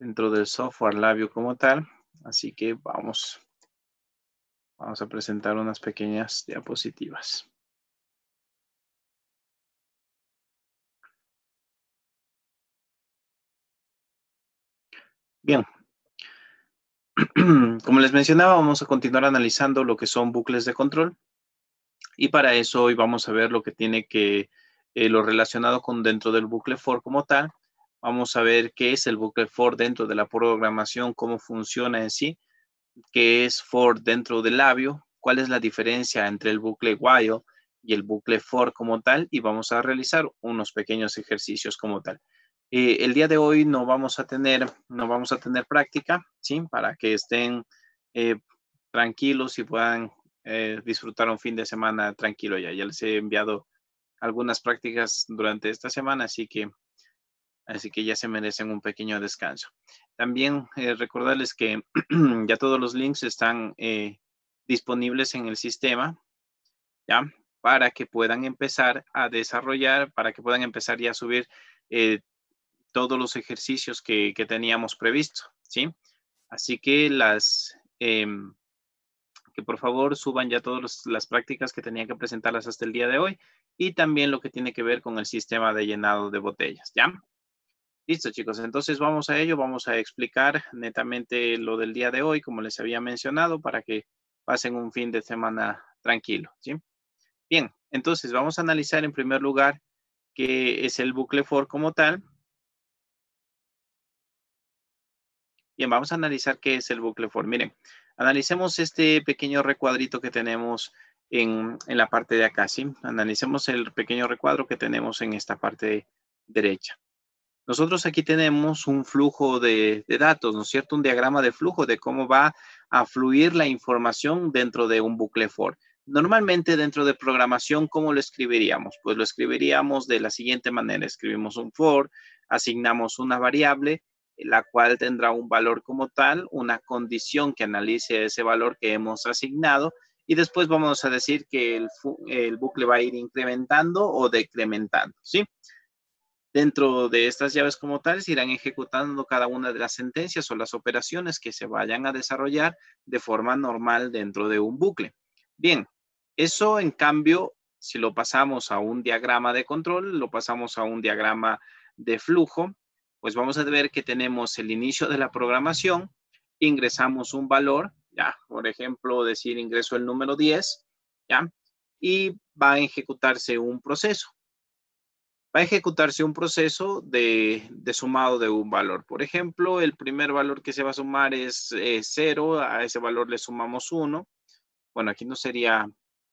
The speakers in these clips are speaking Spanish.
dentro del software Labview como tal. Así que vamos a presentar unas pequeñas diapositivas. Bien. Como les mencionaba, vamos a continuar analizando lo que son bucles de control. Y para eso hoy vamos a ver lo que tiene que, lo relacionado con dentro del bucle for como tal. Vamos a ver qué es el bucle for dentro de la programación, cómo funciona en sí, qué es for dentro del Labview, cuál es la diferencia entre el bucle while y el bucle for como tal, y vamos a realizar unos pequeños ejercicios como tal. El día de hoy no vamos a tener práctica, ¿sí? Para que estén tranquilos y puedan disfrutar un fin de semana tranquilo ya. Ya les he enviado algunas prácticas durante esta semana, así que ya se merecen un pequeño descanso. También recordarles que ya todos los links están disponibles en el sistema, ¿ya? Para que puedan empezar a desarrollar, para que puedan empezar ya a subir todos los ejercicios que teníamos previsto, ¿sí? Así que que por favor suban ya todas las prácticas que tenían que presentarlas hasta el día de hoy y también lo que tiene que ver con el sistema de llenado de botellas, ¿ya? Listo, chicos. Entonces vamos a ello. Vamos a explicar netamente lo del día de hoy, como les había mencionado, para que pasen un fin de semana tranquilo, ¿sí? Bien, entonces vamos a analizar en primer lugar qué es el bucle for como tal. Bien, vamos a analizar qué es el bucle for. Miren, analicemos este pequeño recuadrito que tenemos en la parte de acá, ¿sí? Analicemos el pequeño recuadro que tenemos en esta parte derecha. Nosotros aquí tenemos un flujo de datos, ¿no es cierto? Un diagrama de flujo de cómo va a fluir la información dentro de un bucle for. Normalmente dentro de programación, ¿cómo lo escribiríamos? Pues lo escribiríamos de la siguiente manera. Escribimos un for, asignamos una variable, la cual tendrá un valor como tal, una condición que analice ese valor que hemos asignado y después vamos a decir que el bucle va a ir incrementando o decrementando, ¿sí? Dentro de estas llaves como tales irán ejecutando cada una de las sentencias o las operaciones que se vayan a desarrollar de forma normal dentro de un bucle. Bien, eso en cambio, si lo pasamos a un diagrama de control, lo pasamos a un diagrama de flujo, pues vamos a ver que tenemos el inicio de la programación, ingresamos un valor, ya, por ejemplo, decir ingreso el número 10, ya, y va a ejecutarse un proceso. Va a ejecutarse un proceso de sumado de un valor. Por ejemplo, el primer valor que se va a sumar es 0, a ese valor le sumamos 1. Bueno, aquí no sería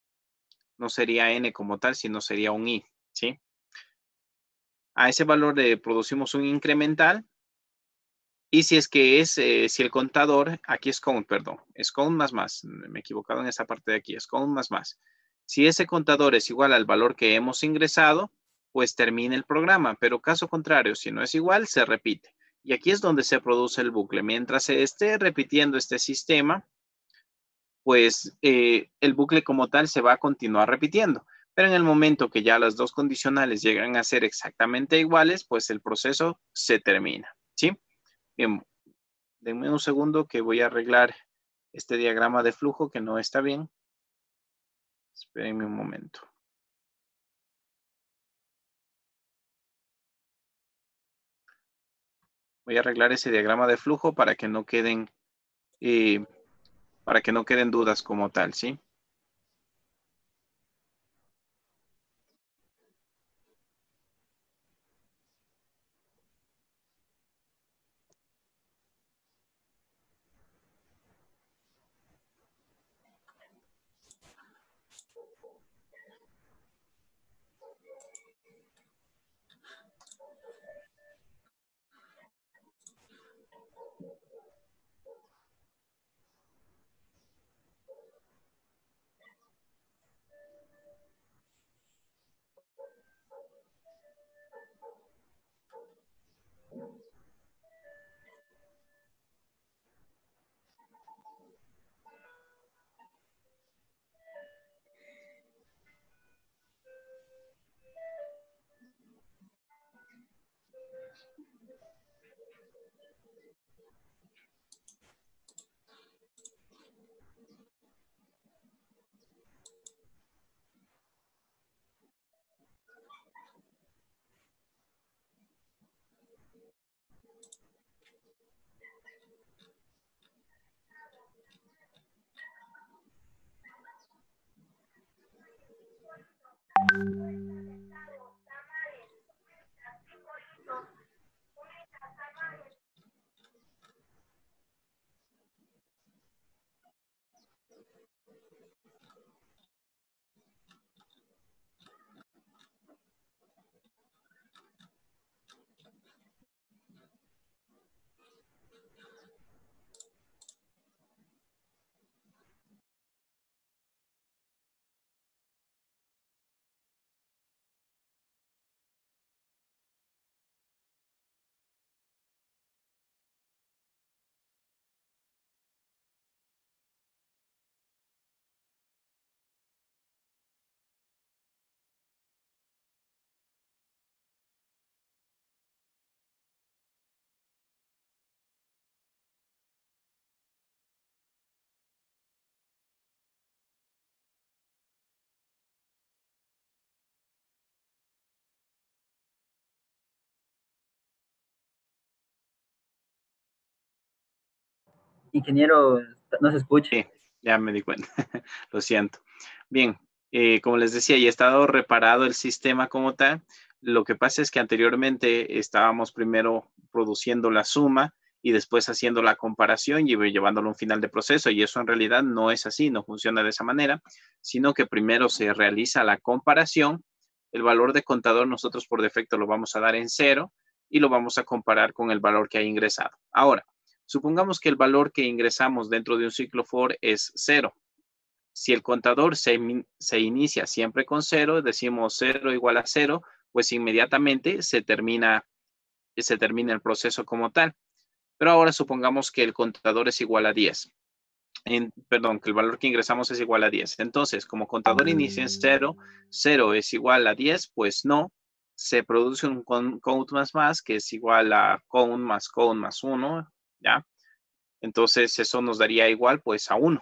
n como tal, sino sería un i, ¿sí? A ese valor le producimos un incremental. Y si es que si el contador, aquí es count, perdón, es count más, me he equivocado en esa parte de aquí, es count más. Si ese contador es igual al valor que hemos ingresado, pues termina el programa, pero caso contrario, si no es igual, se repite. Y aquí es donde se produce el bucle. Mientras se esté repitiendo este sistema, pues el bucle como tal se va a continuar repitiendo. Pero en el momento que ya las dos condicionales llegan a ser exactamente iguales, pues el proceso se termina, ¿sí? Bien, denme un segundo que voy a arreglar este diagrama de flujo que no está bien. Espérenme un momento. Voy a arreglar ese diagrama de flujo para que no queden dudas como tal, ¿sí? Ingeniero, no se escucha. Sí, ya me di cuenta. Lo siento. Bien, como les decía, ya ha estado reparado el sistema como tal. Lo que pasa es que anteriormente estábamos primero produciendo la suma y después haciendo la comparación y llevándolo a un final de proceso. Y eso en realidad no es así, no funciona de esa manera, sino que primero se realiza la comparación. El valor de contador nosotros por defecto lo vamos a dar en 0 y lo vamos a comparar con el valor que ha ingresado. Ahora, supongamos que el valor que ingresamos dentro de un ciclo for es 0. Si el contador se inicia siempre con 0, decimos 0 igual a 0, pues inmediatamente se termina el proceso como tal. Pero ahora supongamos que el contador es igual a 10. Perdón, que el valor que ingresamos es igual a 10. Entonces, como contador inicia en 0, 0 es igual a 10, pues no. Se produce un count más, que es igual a count más 1, ¿ya? Entonces, eso nos daría igual, pues, a 1.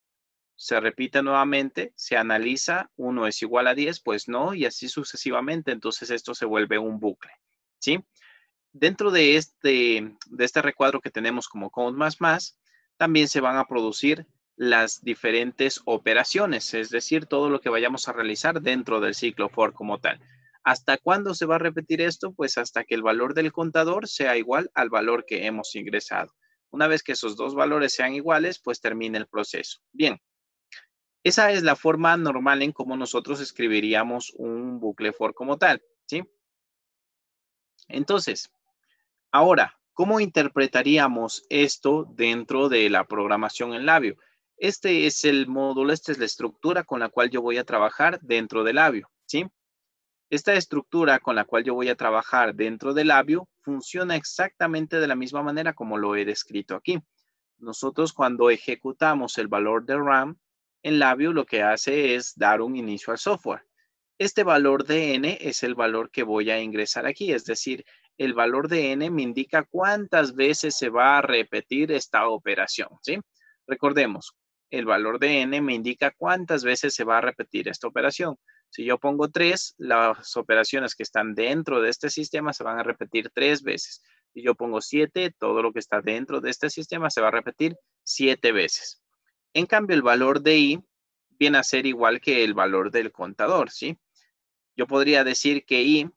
Se repite nuevamente, se analiza, 1 es igual a 10, pues no, y así sucesivamente. Entonces, esto se vuelve un bucle, ¿sí? Dentro de este recuadro que tenemos como count más, también se van a producir las diferentes operaciones, es decir, todo lo que vayamos a realizar dentro del ciclo for como tal. ¿Hasta cuándo se va a repetir esto? Pues hasta que el valor del contador sea igual al valor que hemos ingresado. Una vez que esos dos valores sean iguales, pues termina el proceso. Bien, esa es la forma normal en cómo nosotros escribiríamos un bucle for como tal, ¿sí? Entonces, ahora, ¿cómo interpretaríamos esto dentro de la programación en Labio? Este es el módulo, esta es la estructura con la cual yo voy a trabajar dentro de Labio, ¿sí? Esta estructura con la cual yo voy a trabajar dentro de Labio funciona exactamente de la misma manera como lo he descrito aquí. Nosotros cuando ejecutamos el valor de RAM en Labio, lo que hace es dar un inicio al software. Este valor de n es el valor que voy a ingresar aquí, es decir, el valor de n me indica cuántas veces se va a repetir esta operación, ¿sí? Recordemos, el valor de n me indica cuántas veces se va a repetir esta operación. Si yo pongo 3, las operaciones que están dentro de este sistema se van a repetir 3 veces. Si yo pongo 7, todo lo que está dentro de este sistema se va a repetir 7 veces. En cambio, el valor de i viene a ser igual que el valor del contador, ¿sí? Yo podría decir que i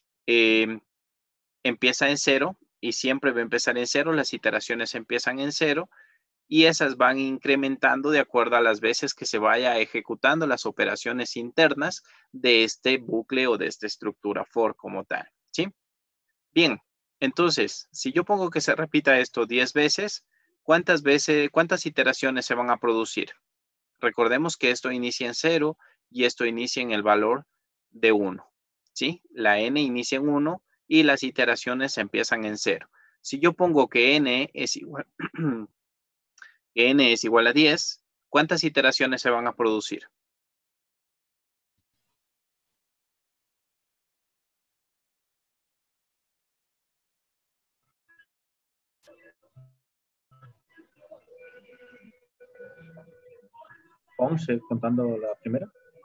empieza en 0 y siempre va a empezar en 0. Las iteraciones empiezan en 0 y esas van incrementando de acuerdo a las veces que se vaya ejecutando las operaciones internas de este bucle o de esta estructura for como tal, ¿sí? Bien, entonces, si yo pongo que se repita esto 10 veces, cuántas iteraciones se van a producir? Recordemos que esto inicia en 0 y esto inicia en el valor de 1, ¿sí? La n inicia en 1 y las iteraciones empiezan en 0. Si yo pongo que n es igual, que n es igual a 10, ¿cuántas iteraciones se van a producir? ¿11 contando la primera?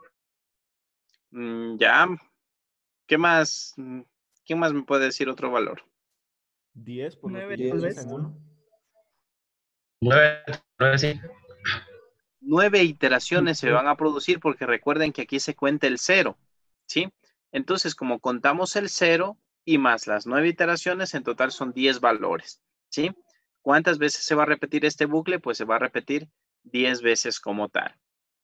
Ya, ¿qué más? ¿Quién más me puede decir otro valor? 10 por lo que 9 ya tal empieza vez. en 1. 9, 9 sí. 9 iteraciones se van a producir porque recuerden que aquí se cuenta el 0. ¿sí? Entonces, como contamos el 0 y más las 9 iteraciones, en total son 10 valores, ¿sí? ¿Cuántas veces se va a repetir este bucle? Pues se va a repetir 10 veces como tal.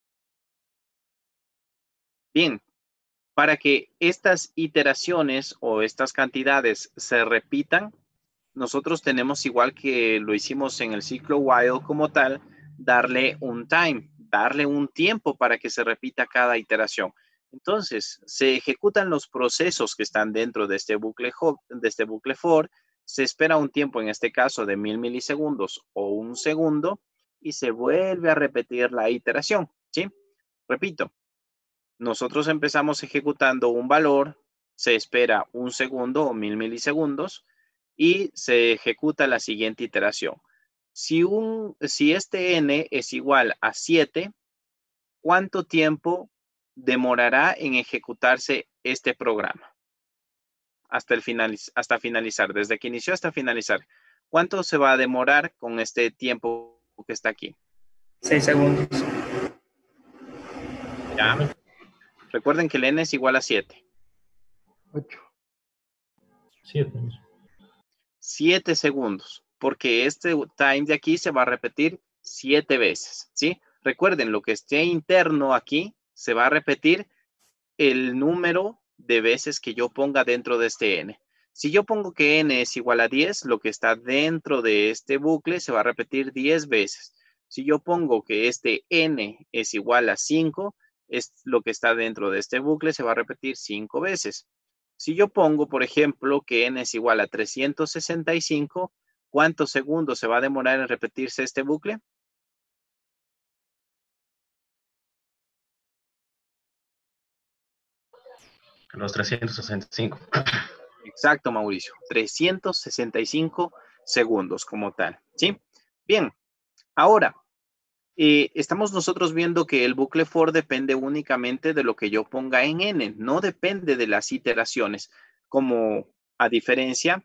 Bien, para que estas iteraciones o estas cantidades se repitan, nosotros tenemos, igual que lo hicimos en el ciclo while como tal, darle un time, darle un tiempo para que se repita cada iteración. Entonces, se ejecutan los procesos que están dentro de este bucle for, se espera un tiempo, en este caso, de 1000 milisegundos o un segundo, y se vuelve a repetir la iteración, ¿sí? Repito, nosotros empezamos ejecutando un valor, se espera un segundo o 1000 milisegundos, y se ejecuta la siguiente iteración. Si este n es igual a 7, ¿cuánto tiempo demorará en ejecutarse este programa? Hasta finalizar, desde que inició hasta finalizar. ¿Cuánto se va a demorar con este tiempo que está aquí? 6 segundos. Ya. Recuerden que el n es igual a 7. 8. 7. 7 segundos, porque este time de aquí se va a repetir 7 veces, ¿sí? Recuerden, lo que esté interno aquí se va a repetir el número de veces que yo ponga dentro de este n. Si yo pongo que n es igual a 10, lo que está dentro de este bucle se va a repetir 10 veces. Si yo pongo que este n es igual a 5, es lo que está dentro de este bucle se va a repetir 5 veces. Si yo pongo, por ejemplo, que n es igual a 365, ¿cuántos segundos se va a demorar en repetirse este bucle? Los 365. Exacto, Mauricio. 365 segundos como tal, ¿sí? Bien, ahora, estamos nosotros viendo que el bucle for depende únicamente de lo que yo ponga en n, no depende de las iteraciones, como a diferencia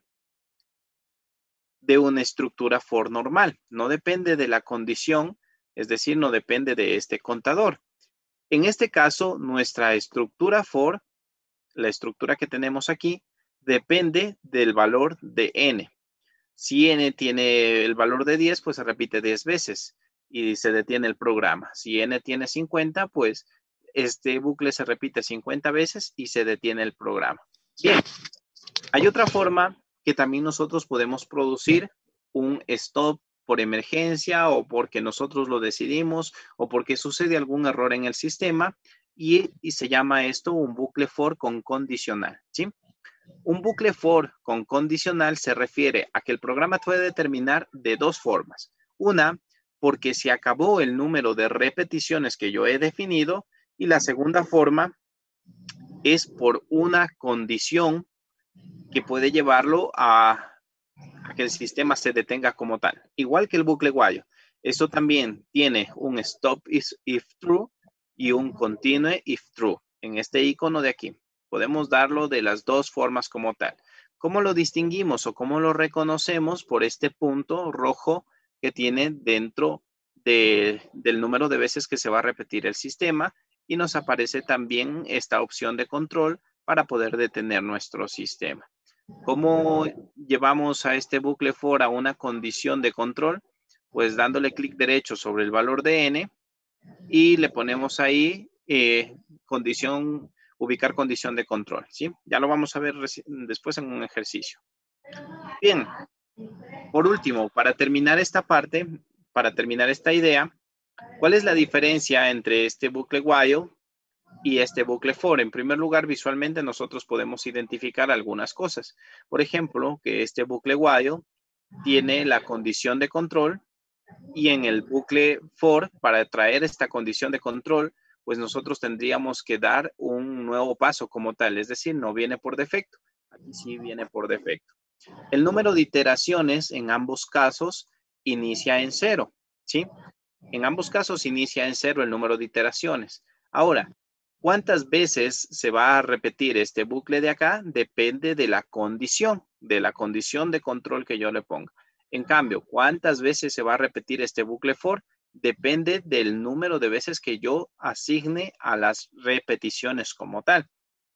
de una estructura for normal. No depende de la condición, es decir, no depende de este contador. En este caso, nuestra estructura for, la estructura que tenemos aquí, depende del valor de n. Si n tiene el valor de 10, pues se repite 10 veces y se detiene el programa. Si n tiene 50, pues este bucle se repite 50 veces y se detiene el programa. Bien, hay otra forma que también nosotros podemos producir un stop por emergencia o porque nosotros lo decidimos o porque sucede algún error en el sistema y se llama esto un bucle for con condicional, ¿sí? Un bucle for con condicional se refiere a que el programa puede terminar de dos formas. Una, porque se acabó el número de repeticiones que yo he definido, y la segunda forma es por una condición que puede llevarlo a que el sistema se detenga como tal. Igual que el bucle while. Esto también tiene un stop if true y un continue if true. En este icono de aquí. Podemos darlo de las dos formas como tal. ¿Cómo lo distinguimos o cómo lo reconocemos? Por este punto rojo que tiene dentro del número de veces que se va a repetir el sistema, y nos aparece también esta opción de control para poder detener nuestro sistema. ¿Cómo llevamos a este bucle for a una condición de control? Pues dándole clic derecho sobre el valor de n y le ponemos ahí ubicar condición de control, ¿sí? Ya lo vamos a ver después en un ejercicio. Bien, por último, para terminar esta parte, para terminar esta idea, ¿cuál es la diferencia entre este bucle while y este bucle for? En primer lugar, visualmente nosotros podemos identificar algunas cosas. Por ejemplo, que este bucle while tiene la condición de control, y en el bucle for, para traer esta condición de control, pues nosotros tendríamos que dar un nuevo paso como tal, es decir, no viene por defecto. Aquí sí viene por defecto. El número de iteraciones en ambos casos inicia en 0, ¿sí? En ambos casos inicia en 0 el número de iteraciones. Ahora, ¿cuántas veces se va a repetir este bucle de acá? Depende de la condición de control que yo le ponga. En cambio, ¿cuántas veces se va a repetir este bucle for? Depende del número de veces que yo asigne a las repeticiones como tal.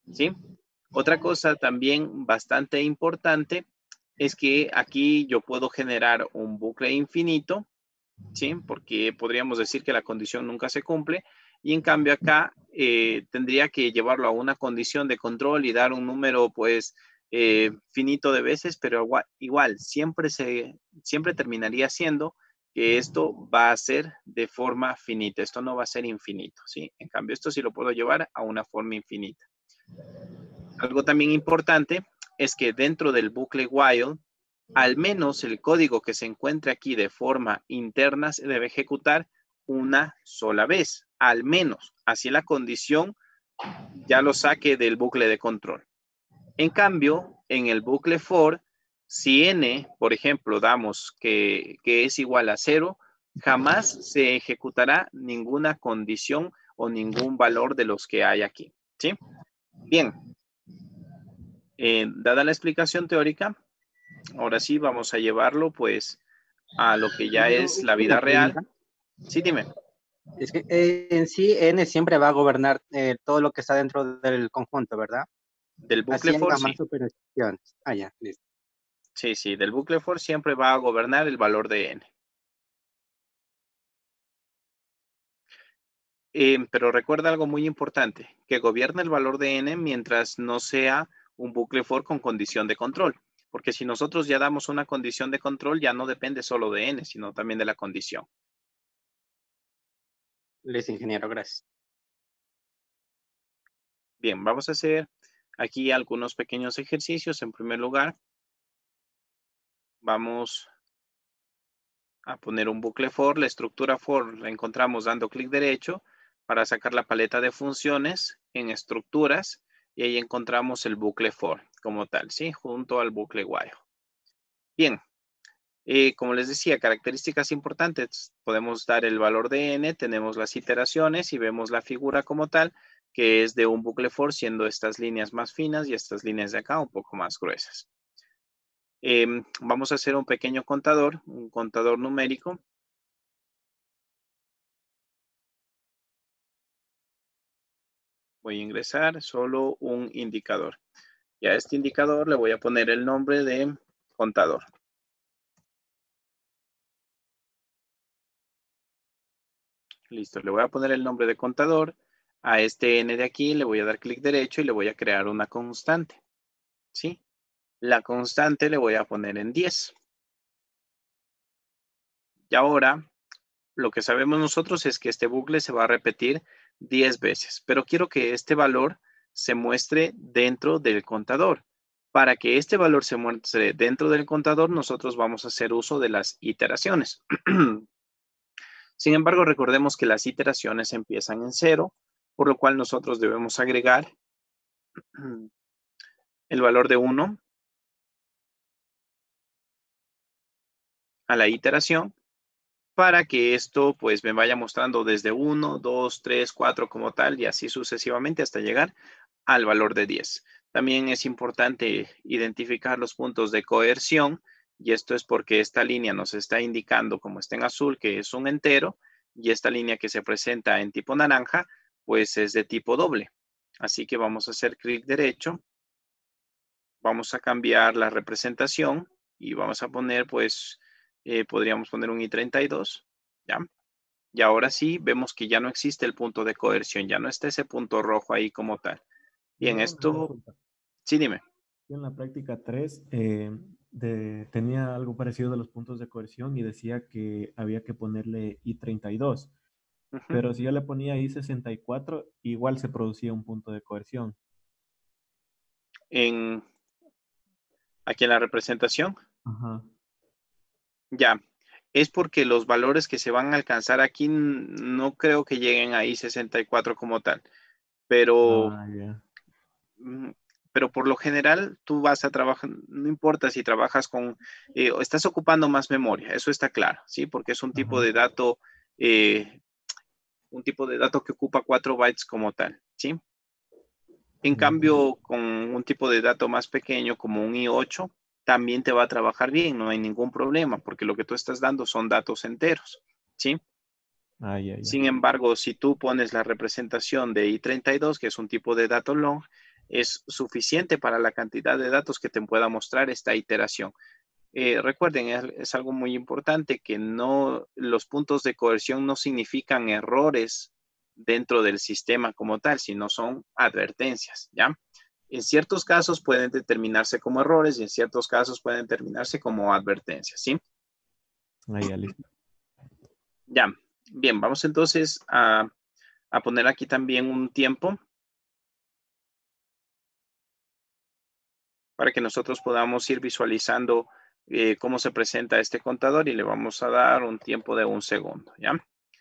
¿sí? Otra cosa también bastante importante es que aquí yo puedo generar un bucle infinito, ¿sí? Porque podríamos decir que la condición nunca se cumple y en cambio acá tendría que llevarlo a una condición de control y dar un número pues finito de veces, pero igual siempre terminaría siendo que esto va a ser de forma finita, esto no va a ser infinito, ¿sí? En cambio esto sí lo puedo llevar a una forma infinita. Algo también importante es que dentro del bucle while, al menos el código que se encuentre aquí de forma interna se debe ejecutar una sola vez, al menos. Así la condición ya lo saque del bucle de control. En cambio, en el bucle for, si n, por ejemplo, damos que es igual a 0, jamás se ejecutará ninguna condición o ningún valor de los que hay aquí, ¿sí? Bien, dada la explicación teórica, ahora sí vamos a llevarlo pues a lo que ya es la vida Una real. pregunta. Sí, dime. Es que en sí n siempre va a gobernar todo lo que está dentro del conjunto, ¿verdad? Del bucle Así for, haga sí. más operaciones. Ah, ya, listo. Sí, sí, del bucle for siempre va a gobernar el valor de n. Pero recuerda algo muy importante, que gobierna el valor de n mientras no sea un bucle for con condición de control. Porque si nosotros ya damos una condición de control, ya no depende solo de n, sino también de la condición. Listo, ingeniero, gracias. Bien, vamos a hacer aquí algunos pequeños ejercicios. En primer lugar, vamos a poner un bucle for. La estructura for la encontramos dando clic derecho para sacar la paleta de funciones en estructuras y ahí encontramos el bucle for como tal, ¿sí? Junto al bucle while. Bien, como les decía, características importantes. Podemos dar el valor de n, tenemos las iteraciones y vemos la figura como tal, que es de un bucle for, siendo estas líneas más finas y estas líneas de acá un poco más gruesas. Vamos a hacer un pequeño contador, un contador numérico. Voy a ingresar solo un indicador. Y a este indicador le voy a poner el nombre de contador. Listo, le voy a poner el nombre de contador. A este n de aquí le voy a dar clic derecho y le voy a crear una constante. ¿Sí? La constante le voy a poner en 10. Y ahora, lo que sabemos nosotros es que este bucle se va a repetir 10 veces. Pero quiero que este valor se muestre dentro del contador. Para que este valor se muestre dentro del contador, nosotros vamos a hacer uso de las iteraciones. Sin embargo, recordemos que las iteraciones empiezan en 0, por lo cual nosotros debemos agregar el valor de 1 a la iteración para que esto pues me vaya mostrando desde 1, 2, 3, 4 como tal y así sucesivamente hasta llegar al valor de 10. También es importante identificar los puntos de coerción y esto es porque esta línea nos está indicando, como está en azul, que es un entero y esta línea que se presenta en tipo naranja pues es de tipo doble. Así que vamos a hacer clic derecho, vamos a cambiar la representación y vamos a poner pues podríamos poner un i32, ¿ya? Y ahora sí vemos que ya no existe el punto de coerción, ya no está ese punto rojo ahí como tal. Bien, Yo, una esto, consulta. sí, dime. Yo en la práctica 3 tenía algo parecido de los puntos de coerción y decía que había que ponerle I32, Ujú. pero si yo le ponía I64, igual se producía un punto de coerción. Aquí en la representación, Ajá. ya, es porque los valores que se van a alcanzar aquí no creo que lleguen a I64 como tal, pero Ah, ya. mm, pero por lo general tú vas a trabajar, no importa si trabajas con, o estás ocupando más memoria, eso está claro, ¿sí? Porque es Ajá. un tipo de dato que ocupa 4 bytes como tal, ¿sí? En Ya. cambio, con un tipo de dato más pequeño como un i8, también te va a trabajar bien, no hay ningún problema, porque lo que tú estás dando son datos enteros, ¿sí? Ah, ya. Sin embargo, si tú pones la representación de i32, que es un tipo de dato long, es suficiente para la cantidad de datos que te pueda mostrar esta iteración. Recuerden, es algo muy importante que no, los puntos de coerción no significan errores dentro del sistema como tal, sino son advertencias, ¿ya? En ciertos casos pueden determinarse como errores y en ciertos casos pueden determinarse como advertencias, ¿sí? Ahí ya listo. Ya, bien, vamos entonces a poner aquí también un tiempo para que nosotros podamos ir visualizando cómo se presenta este contador y le vamos a dar un tiempo de 1 segundo, ¿ya?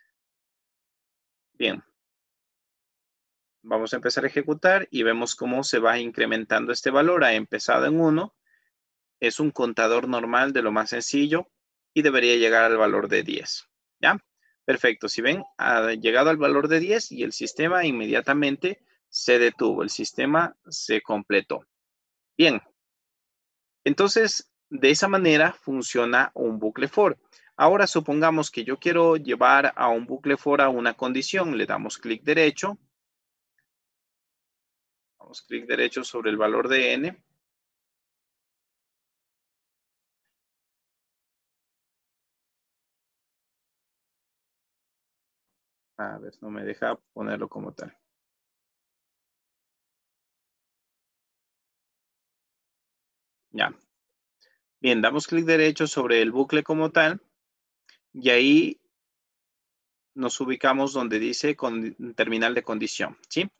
Bien. Vamos a empezar a ejecutar y vemos cómo se va incrementando este valor. Ha empezado en 1. Es un contador normal de lo más sencillo y debería llegar al valor de 10, ¿ya? Perfecto. Si ven, ha llegado al valor de 10 y el sistema inmediatamente se detuvo. El sistema se completó. Bien. Entonces, de esa manera funciona un bucle for. Ahora supongamos que yo quiero llevar a un bucle for a una condición. Le damos clic derecho. Damos clic derecho sobre el valor de n. A ver, no me deja ponerlo como tal. Ya. Bien, damos clic derecho sobre el bucle como tal y ahí nos ubicamos donde dice terminal de condición, ¿sí?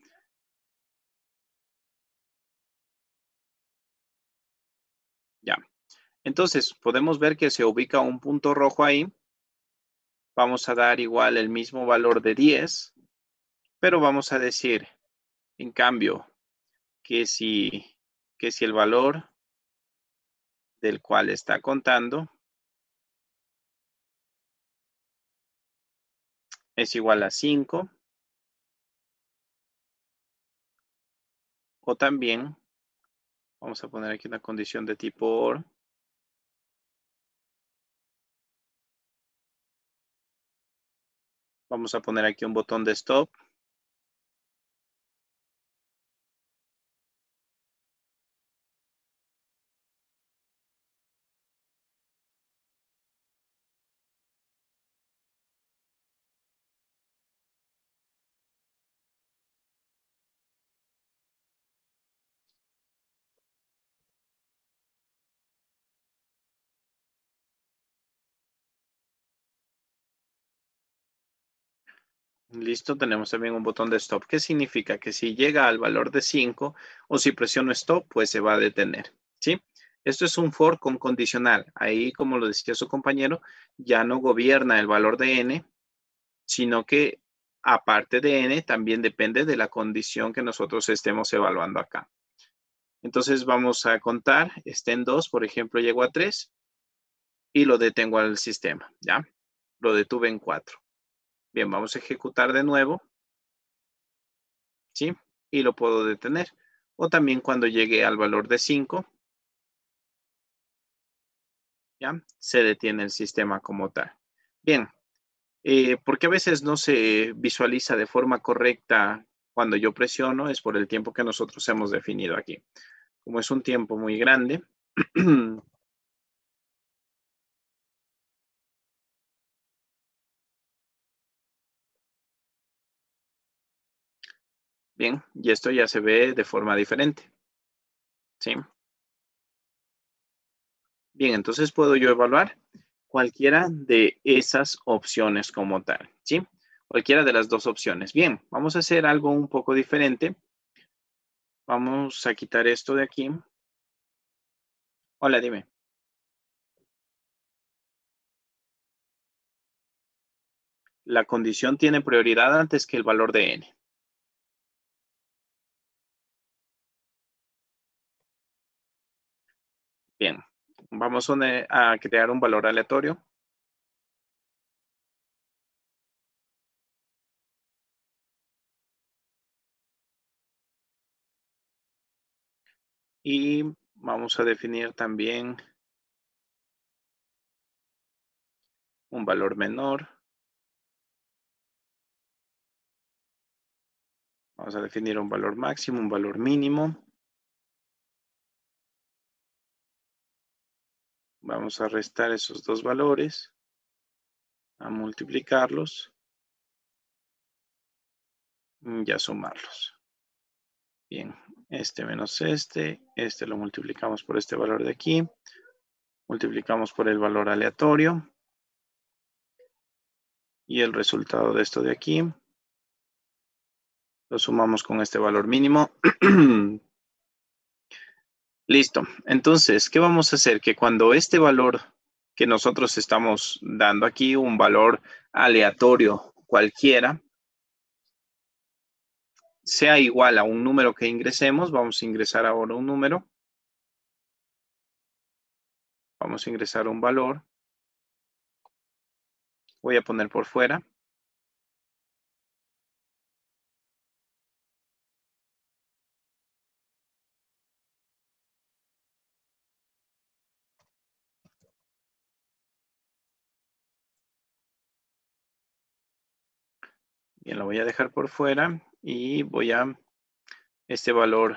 Ya. Entonces, podemos ver que se ubica un punto rojo ahí. Vamos a dar igual el mismo valor de 10, pero vamos a decir, en cambio, que si el valor del cual está contando es igual a 5, o también vamos a poner aquí una condición de tipo OR. Vamos a poner aquí un botón de stop. Listo, tenemos también un botón de stop. ¿Qué significa? Que si llega al valor de 5 o si presiono stop, pues se va a detener, ¿sí? Esto es un for con condicional. Ahí, como lo decía su compañero, ya no gobierna el valor de n, sino que aparte de n, también depende de la condición que nosotros estemos evaluando acá. Entonces vamos a contar, está en 2, por ejemplo, llego a 3 y lo detengo al sistema, ¿ya? Lo detuve en 4. Bien, vamos a ejecutar de nuevo. ¿Sí? Y lo puedo detener. O también cuando llegue al valor de 5, ¿ya? Se detiene el sistema como tal. Bien, porque a veces no se visualiza de forma correcta cuando yo presiono, es por el tiempo que nosotros hemos definido aquí. Como es un tiempo muy grande, bien, y esto ya se ve de forma diferente. ¿Sí? Bien, entonces puedo yo evaluar cualquiera de esas opciones como tal, ¿sí? Cualquiera de las dos opciones. Bien, vamos a hacer algo un poco diferente. Vamos a quitar esto de aquí. Hola, dime. La condición tiene prioridad antes que el valor de n. Bien, vamos a crear un valor aleatorio. Y vamos a definir también un valor menor. Vamos a definir un valor máximo, un valor mínimo. Vamos a restar esos dos valores, a multiplicarlos y a sumarlos. Bien, este menos este lo multiplicamos por este valor de aquí, multiplicamos por el valor aleatorio y el resultado de esto de aquí lo sumamos con este valor mínimo. Listo. Entonces, ¿qué vamos a hacer? Que cuando este valor que nosotros estamos dando aquí, un valor aleatorio cualquiera, sea igual a un número que ingresemos, vamos a ingresar ahora un número. Vamos a ingresar un valor. Voy a poner por fuera. Bien, lo voy a dejar por fuera y voy a, este valor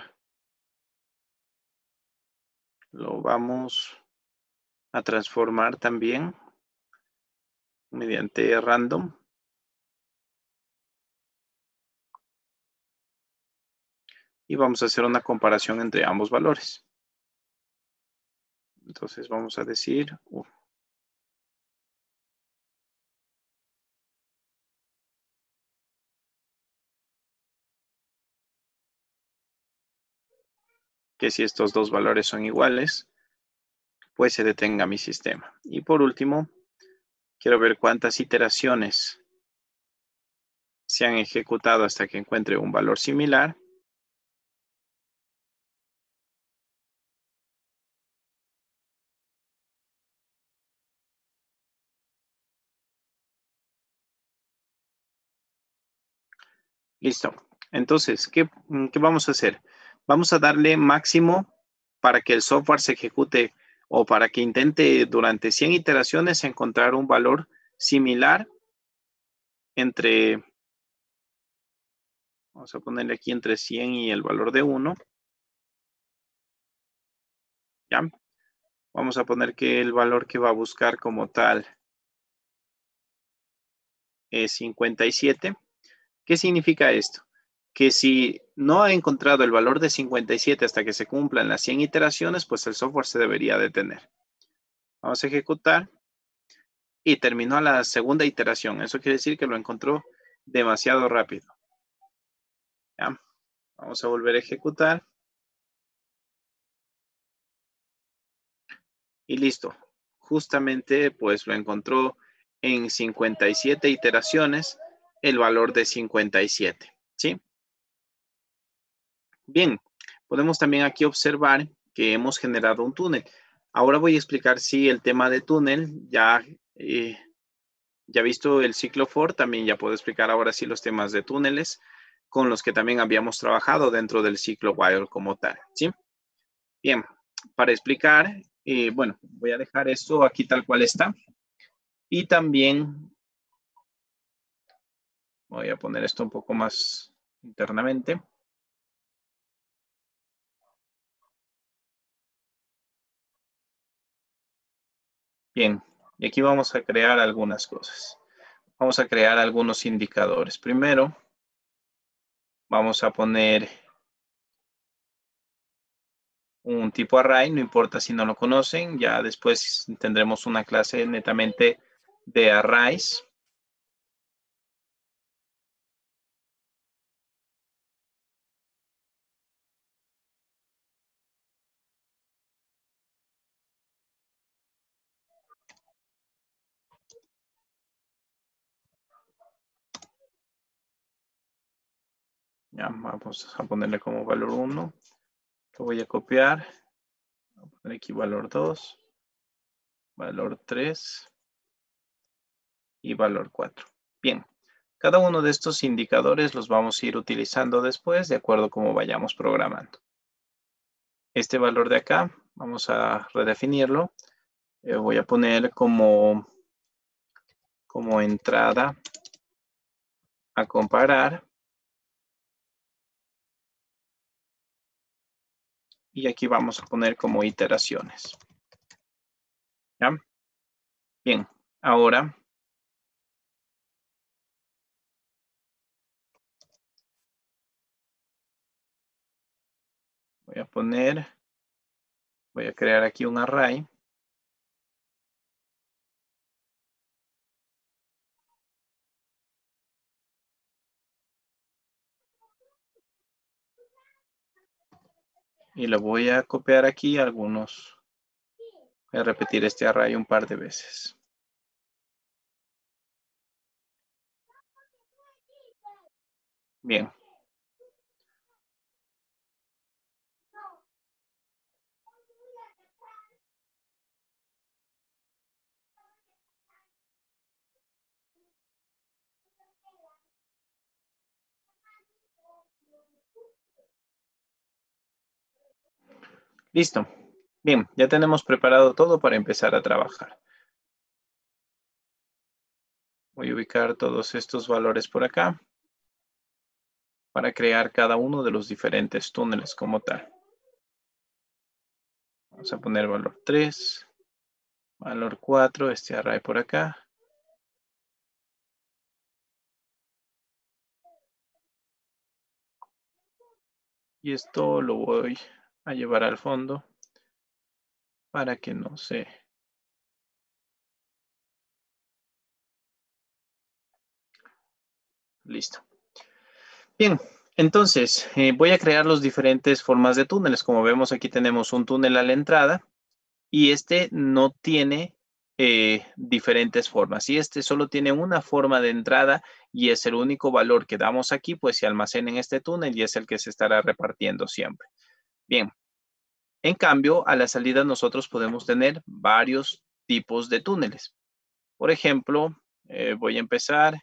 lo vamos a transformar también mediante random. Y vamos a hacer una comparación entre ambos valores. Entonces vamos a decir, que si estos dos valores son iguales, pues se detenga mi sistema. Y por último, quiero ver cuántas iteraciones se han ejecutado hasta que encuentre un valor similar. Listo. Entonces, ¿qué vamos a hacer? Vamos a darle máximo para que el software se ejecute o para que intente durante 100 iteraciones encontrar un valor similar entre, vamos a ponerle aquí entre 100 y el valor de 1. ¿Ya? Vamos a poner que el valor que va a buscar como tal es 57. ¿Qué significa esto? Que si no ha encontrado el valor de 57 hasta que se cumplan las 100 iteraciones, pues el software se debería detener. Vamos a ejecutar y terminó la segunda iteración. Eso quiere decir que lo encontró demasiado rápido. ¿Ya? Vamos a volver a ejecutar. Y listo. Justamente pues lo encontró en 57 iteraciones el valor de 57. ¿Sí? Bien, podemos también aquí observar que hemos generado un túnel. Ahora voy a explicar si el tema de túnel ya visto el ciclo for, también ya puedo explicar ahora sí los temas de túneles con los que también habíamos trabajado dentro del ciclo while como tal. ¿Sí? Bien, para explicar, bueno, voy a dejar esto aquí tal cual está. Y también voy a poner esto un poco más internamente. Bien, y aquí vamos a crear algunas cosas. Vamos a crear algunos indicadores. Primero, vamos a poner un tipo array, no importa si no lo conocen. Ya después tendremos una clase netamente de arrays. Ya, vamos a ponerle como valor 1. Lo voy a copiar. Voy a poner aquí valor 2, valor 3 y valor 4. Bien, cada uno de estos indicadores los vamos a ir utilizando después de acuerdo a cómo vayamos programando. Este valor de acá, vamos a redefinirlo. Voy a poner como entrada a comparar. y aquí vamos a poner como iteraciones. ¿Ya? Bien, ahora voy a crear aquí un array. Y lo voy a copiar aquí algunos. Voy a repetir este array un par de veces. Bien. Listo. Bien, ya tenemos preparado todo para empezar a trabajar. Voy a ubicar todos estos valores por acá para crear cada uno de los diferentes túneles como tal. Vamos a poner valor 3, valor 4, este array por acá. Y esto lo voy a llevar al fondo para que no se... Listo. Bien, entonces voy a crear las diferentes formas de túneles. Como vemos aquí tenemos un túnel a la entrada y este no tiene diferentes formas. Y este solo tiene una forma de entrada y es el único valor que damos aquí, pues se almacena en este túnel y es el que se estará repartiendo siempre. Bien, en cambio, a la salida nosotros podemos tener varios tipos de túneles. Por ejemplo, voy a empezar.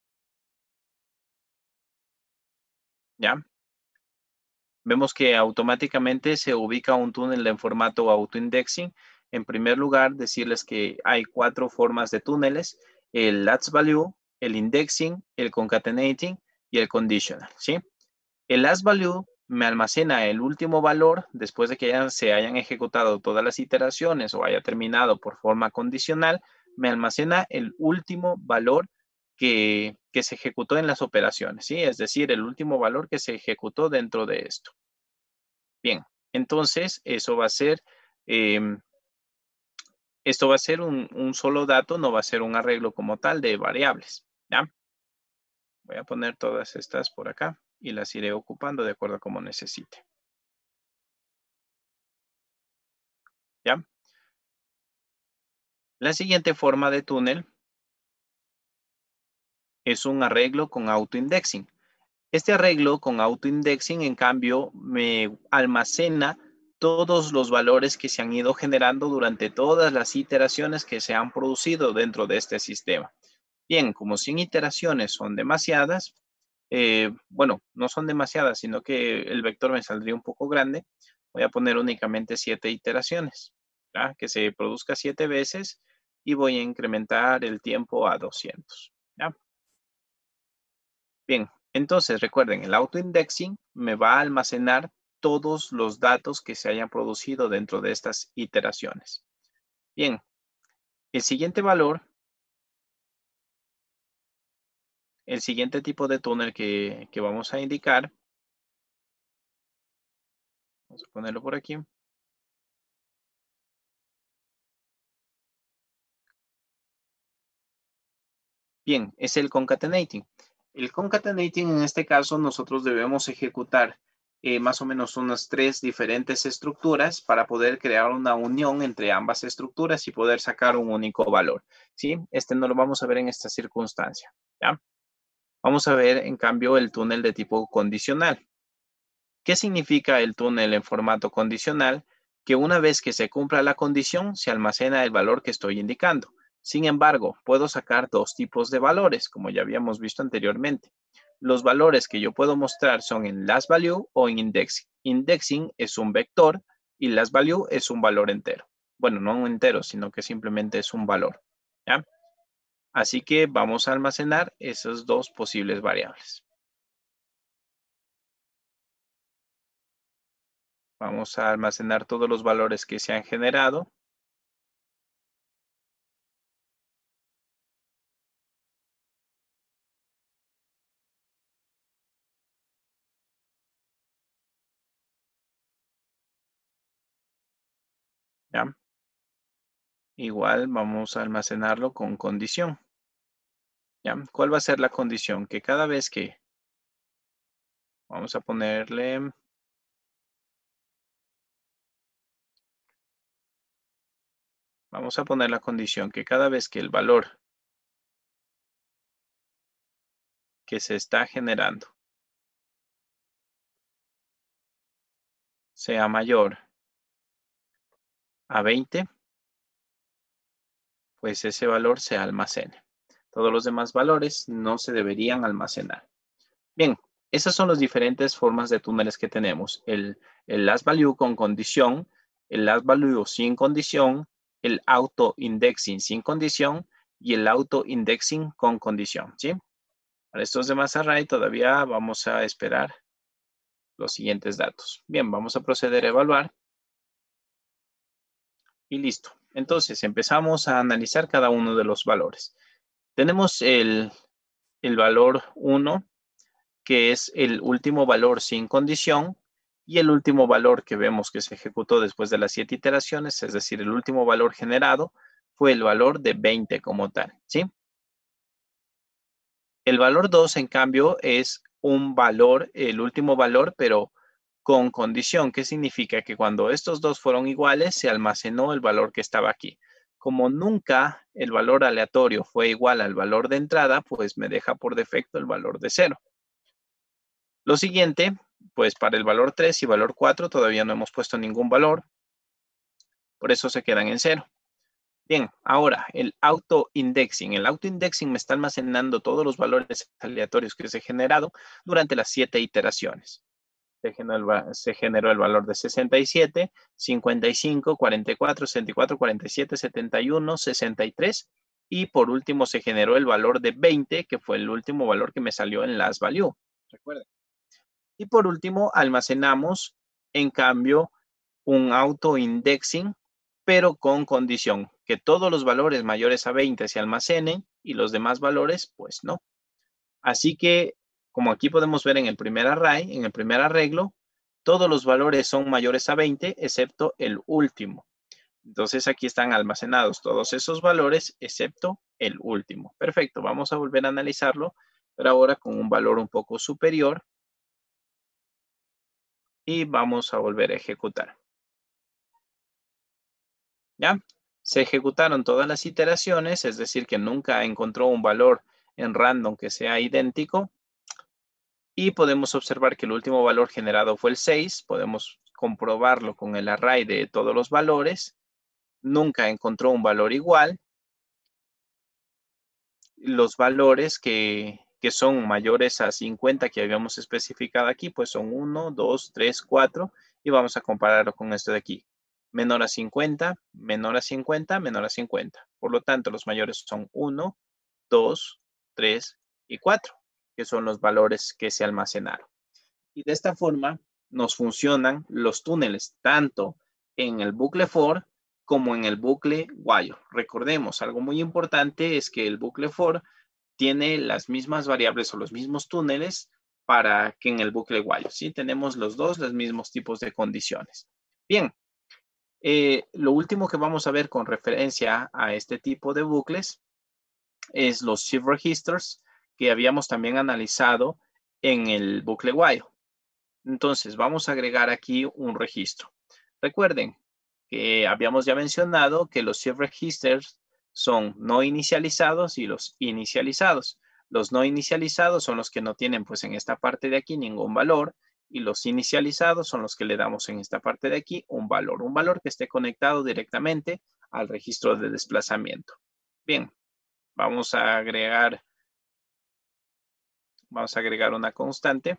¿Ya? Vemos que automáticamente se ubica un túnel en formato autoindexing. En primer lugar, decirles que hay 4 formas de túneles: el last_value, el indexing, el concatenating y el conditional, ¿sí? El last_value me almacena el último valor después de que ya se hayan ejecutado todas las iteraciones o haya terminado por forma condicional. Me almacena el último valor que se ejecutó en las operaciones, ¿sí? Es decir, el último valor que se ejecutó dentro de esto. Bien, entonces eso va a ser, esto va a ser un solo dato, no va a ser un arreglo como tal de variables, ¿ya? Voy a poner todas estas por acá y las iré ocupando de acuerdo a como necesite. ¿Ya? La siguiente forma de túnel es un arreglo con autoindexing. Este arreglo con autoindexing, en cambio, me almacena todos los valores que se han ido generando durante todas las iteraciones que se han producido dentro de este sistema. Bien, como 100 iteraciones son demasiadas, bueno, no son demasiadas, sino que el vector me saldría un poco grande. Voy a poner únicamente 7 iteraciones, ¿ya? Que se produzca 7 veces y voy a incrementar el tiempo a 200. ¿Ya? Bien, entonces recuerden, el autoindexing me va a almacenar todos los datos que se hayan producido dentro de estas iteraciones. Bien, el siguiente valor, el siguiente tipo de túnel que vamos a indicar, vamos a ponerlo por aquí. Bien, es el concatenating. El concatenating, en este caso, nosotros debemos ejecutar más o menos unas 3 diferentes estructuras para poder crear una unión entre ambas estructuras y poder sacar un único valor, ¿sí? Este no lo vamos a ver en esta circunstancia, ¿ya? Vamos a ver, en cambio, el túnel de tipo condicional. ¿Qué significa el túnel en formato condicional? Que una vez que se cumpla la condición, se almacena el valor que estoy indicando. Sin embargo, puedo sacar 2 tipos de valores, como ya habíamos visto anteriormente. Los valores que yo puedo mostrar son en last_value o en indexing. Indexing es un vector y last_value es un valor entero. Bueno, no un entero, sino que simplemente es un valor, ¿ya? Así que vamos a almacenar esas 2 posibles variables. Vamos a almacenar todos los valores que se han generado. ¿Ya? Igual vamos a almacenarlo con condición. ¿Ya? ¿Cuál va a ser la condición? Que cada vez que vamos a ponerle la condición que cada vez que el valor que se está generando sea mayor a 20, pues ese valor se almacene. Todos los demás valores no se deberían almacenar. Bien, esas son las diferentes formas de túneles que tenemos. El last value con condición, el last value sin condición, el auto indexing sin condición y el auto indexing con condición, ¿sí? Para estos demás array todavía vamos a esperar los siguientes datos. Bien, vamos a proceder a evaluar. Y listo. Entonces empezamos a analizar cada uno de los valores. Tenemos el valor 1, que es el último valor sin condición, y el último valor que vemos que se ejecutó después de las 7 iteraciones, es decir, el último valor generado, fue el valor de 20 como tal, ¿sí? El valor 2, en cambio, es un valor, el último valor, pero con condición. ¿Qué significa? Que cuando estos dos fueron iguales, se almacenó el valor que estaba aquí. Como nunca el valor aleatorio fue igual al valor de entrada, pues me deja por defecto el valor de 0. Lo siguiente, pues para el valor 3 y valor 4 todavía no hemos puesto ningún valor. Por eso se quedan en 0. Bien, ahora el auto-indexing. El auto-indexing me está almacenando todos los valores aleatorios que se han generado durante las 7 iteraciones. Se generó el valor de 67, 55, 44, 64, 47, 71, 63 y por último se generó el valor de 20, que fue el último valor que me salió en last value. Recuerden. Y por último almacenamos en cambio un auto-indexing, pero con condición que todos los valores mayores a 20 se almacenen y los demás valores pues no. Así que como aquí podemos ver en el primer array, en el primer arreglo, todos los valores son mayores a 20 excepto el último. Entonces aquí están almacenados todos esos valores excepto el último. Perfecto, vamos a volver a analizarlo, pero ahora con un valor un poco superior. Y vamos a volver a ejecutar. ¿Ya? Se ejecutaron todas las iteraciones, es decir, que nunca encontró un valor en random que sea idéntico. Y podemos observar que el último valor generado fue el 6. Podemos comprobarlo con el array de todos los valores. Nunca encontró un valor igual. Los valores que son mayores a 50 que habíamos especificado aquí, pues son 1, 2, 3, 4. Y vamos a compararlo con esto de aquí. Menor a 50, menor a 50, menor a 50. Por lo tanto, los mayores son 1, 2, 3 y 4, que son los valores que se almacenaron. Y de esta forma nos funcionan los túneles, tanto en el bucle for como en el bucle while. Recordemos, algo muy importante es que el bucle for tiene las mismas variables o los mismos túneles para que en el bucle while. ¿Sí? Tenemos los mismos tipos de condiciones. Bien, lo último que vamos a ver con referencia a este tipo de bucles es los shift registers que habíamos también analizado en el bucle while. Entonces, vamos a agregar aquí un registro. Recuerden que habíamos ya mencionado que los shift registers son no inicializados y los inicializados. Los no inicializados son los que no tienen, pues, en esta parte de aquí ningún valor. Y los inicializados son los que le damos en esta parte de aquí un valor que esté conectado directamente al registro de desplazamiento. Bien, vamos a agregar una constante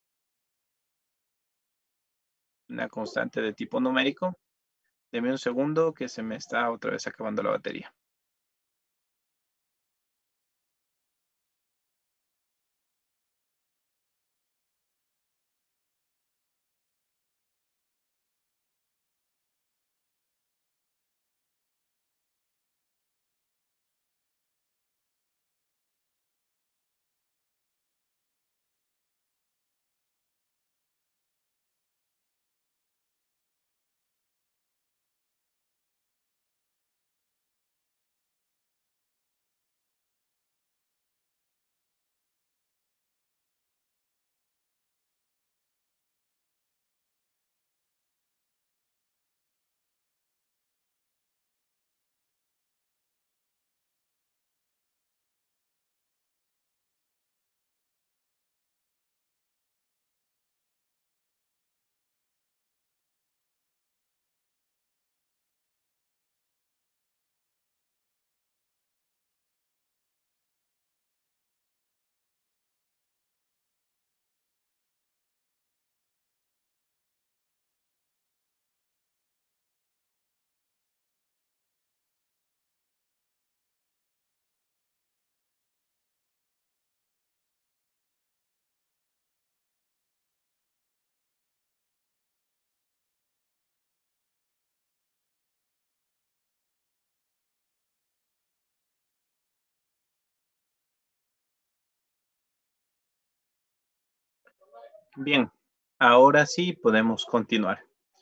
de tipo numérico. Deme un segundo que se me está otra vez acabando la batería. Bien, ahora sí podemos continuar.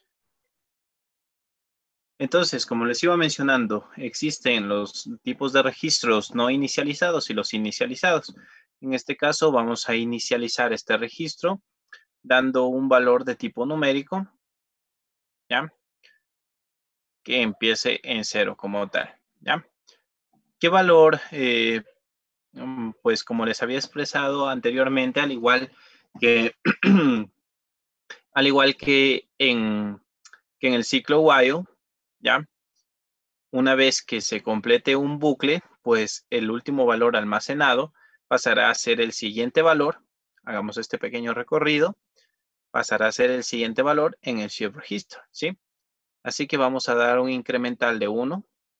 Entonces, como les iba mencionando, existen los tipos de registros no inicializados y los inicializados. En este caso, vamos a inicializar este registro dando un valor de tipo numérico, ¿ya? Que empiece en 0 como tal, ¿ya? ¿Qué valor? Pues como les había expresado anteriormente, al igual que, al igual que en el ciclo while, ¿ya? Una vez que se complete un bucle, pues el último valor almacenado pasará a ser el siguiente valor. Hagamos este pequeño recorrido. Pasará a ser el siguiente valor en el shift register, ¿sí? Así que vamos a dar un incremental de 1.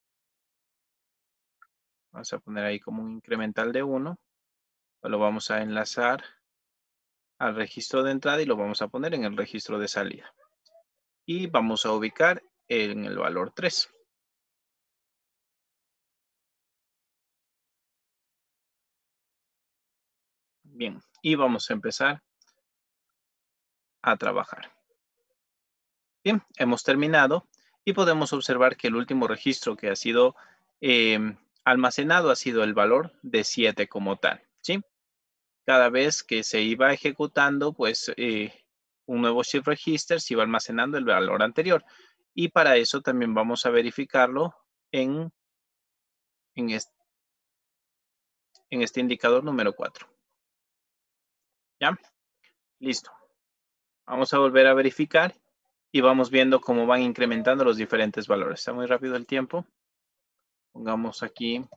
Vamos a poner ahí como un incremental de 1. Lo vamos a enlazar al registro de entrada y lo vamos a poner en el registro de salida. Y vamos a ubicar en el valor 3. Bien, y vamos a empezar a trabajar. Bien, hemos terminado y podemos observar que el último registro que ha sido almacenado ha sido el valor de 7 como tal, ¿sí? Cada vez que se iba ejecutando, pues un nuevo shift register se iba almacenando el valor anterior. Y para eso también vamos a verificarlo en este indicador número 4. ¿Ya? Listo. Vamos a volver a verificar y vamos viendo cómo van incrementando los diferentes valores. Está muy rápido el tiempo. Pongamos aquí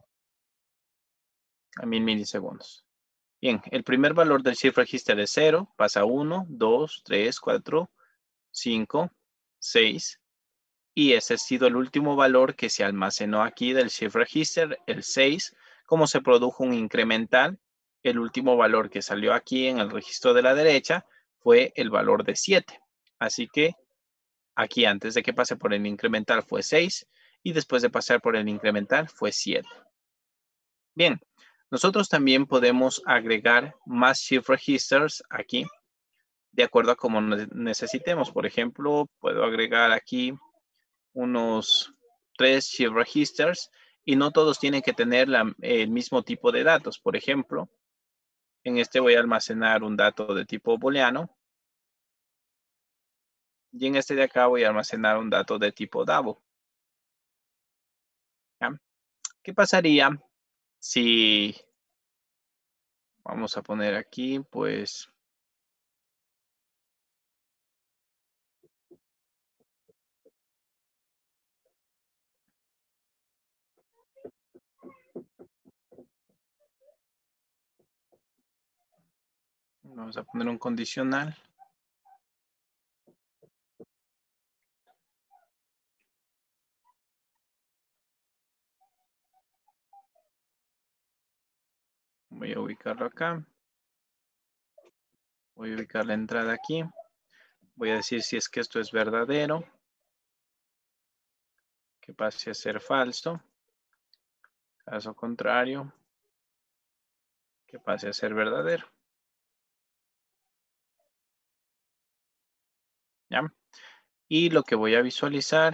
a 1000 milisegundos. Bien, el primer valor del shift register es 0, pasa 1, 2, 3, 4, 5, 6. Y ese ha sido el último valor que se almacenó aquí del shift register, el 6. Como se produjo un incremental, el último valor que salió aquí en el registro de la derecha fue el valor de 7. Así que aquí antes de que pase por el incremental fue 6 y después de pasar por el incremental fue 7. Bien, nosotros también podemos agregar más shift registers aquí de acuerdo a cómo necesitemos. Por ejemplo, puedo agregar aquí unos 3 shift registers y no todos tienen que tener el mismo tipo de datos. Por ejemplo, en este voy a almacenar un dato de tipo booleano y en este de acá voy a almacenar un dato de tipo double. ¿Ya? ¿Qué pasaría si vamos a poner aquí, pues, vamos a poner un condicional. Voy a ubicarlo acá. Voy a ubicar la entrada aquí. Voy a decir si es que esto es verdadero. Que pase a ser falso. Caso contrario, que pase a ser verdadero. ¿Ya? Y lo que voy a visualizar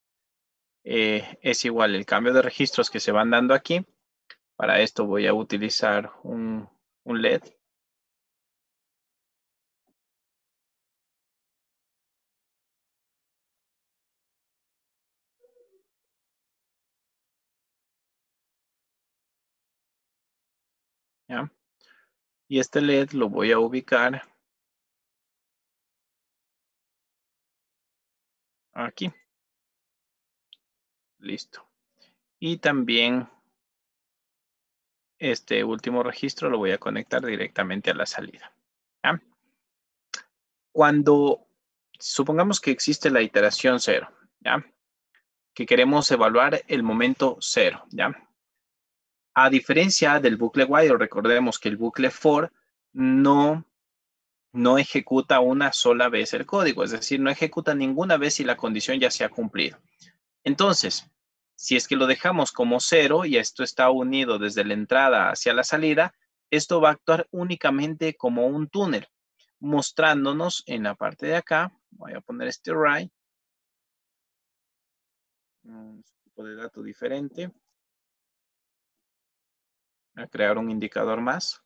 es igual el cambio de registros que se van dando aquí. Para esto voy a utilizar un LED. ¿Ya? Y este LED lo voy a ubicar aquí. Listo. Y también este último registro lo voy a conectar directamente a la salida. ¿Ya? Cuando supongamos que existe la iteración 0, ¿ya? Que queremos evaluar el momento 0, ¿ya? A diferencia del bucle while, recordemos que el bucle for no ejecuta una sola vez el código, es decir, no ejecuta ninguna vez si la condición ya se ha cumplido. Entonces, si es que lo dejamos como 0 y esto está unido desde la entrada hacia la salida, esto va a actuar únicamente como un túnel. mostrándonos en la parte de acá. Voy a poner este array. Un tipo de dato diferente. A crear un indicador más.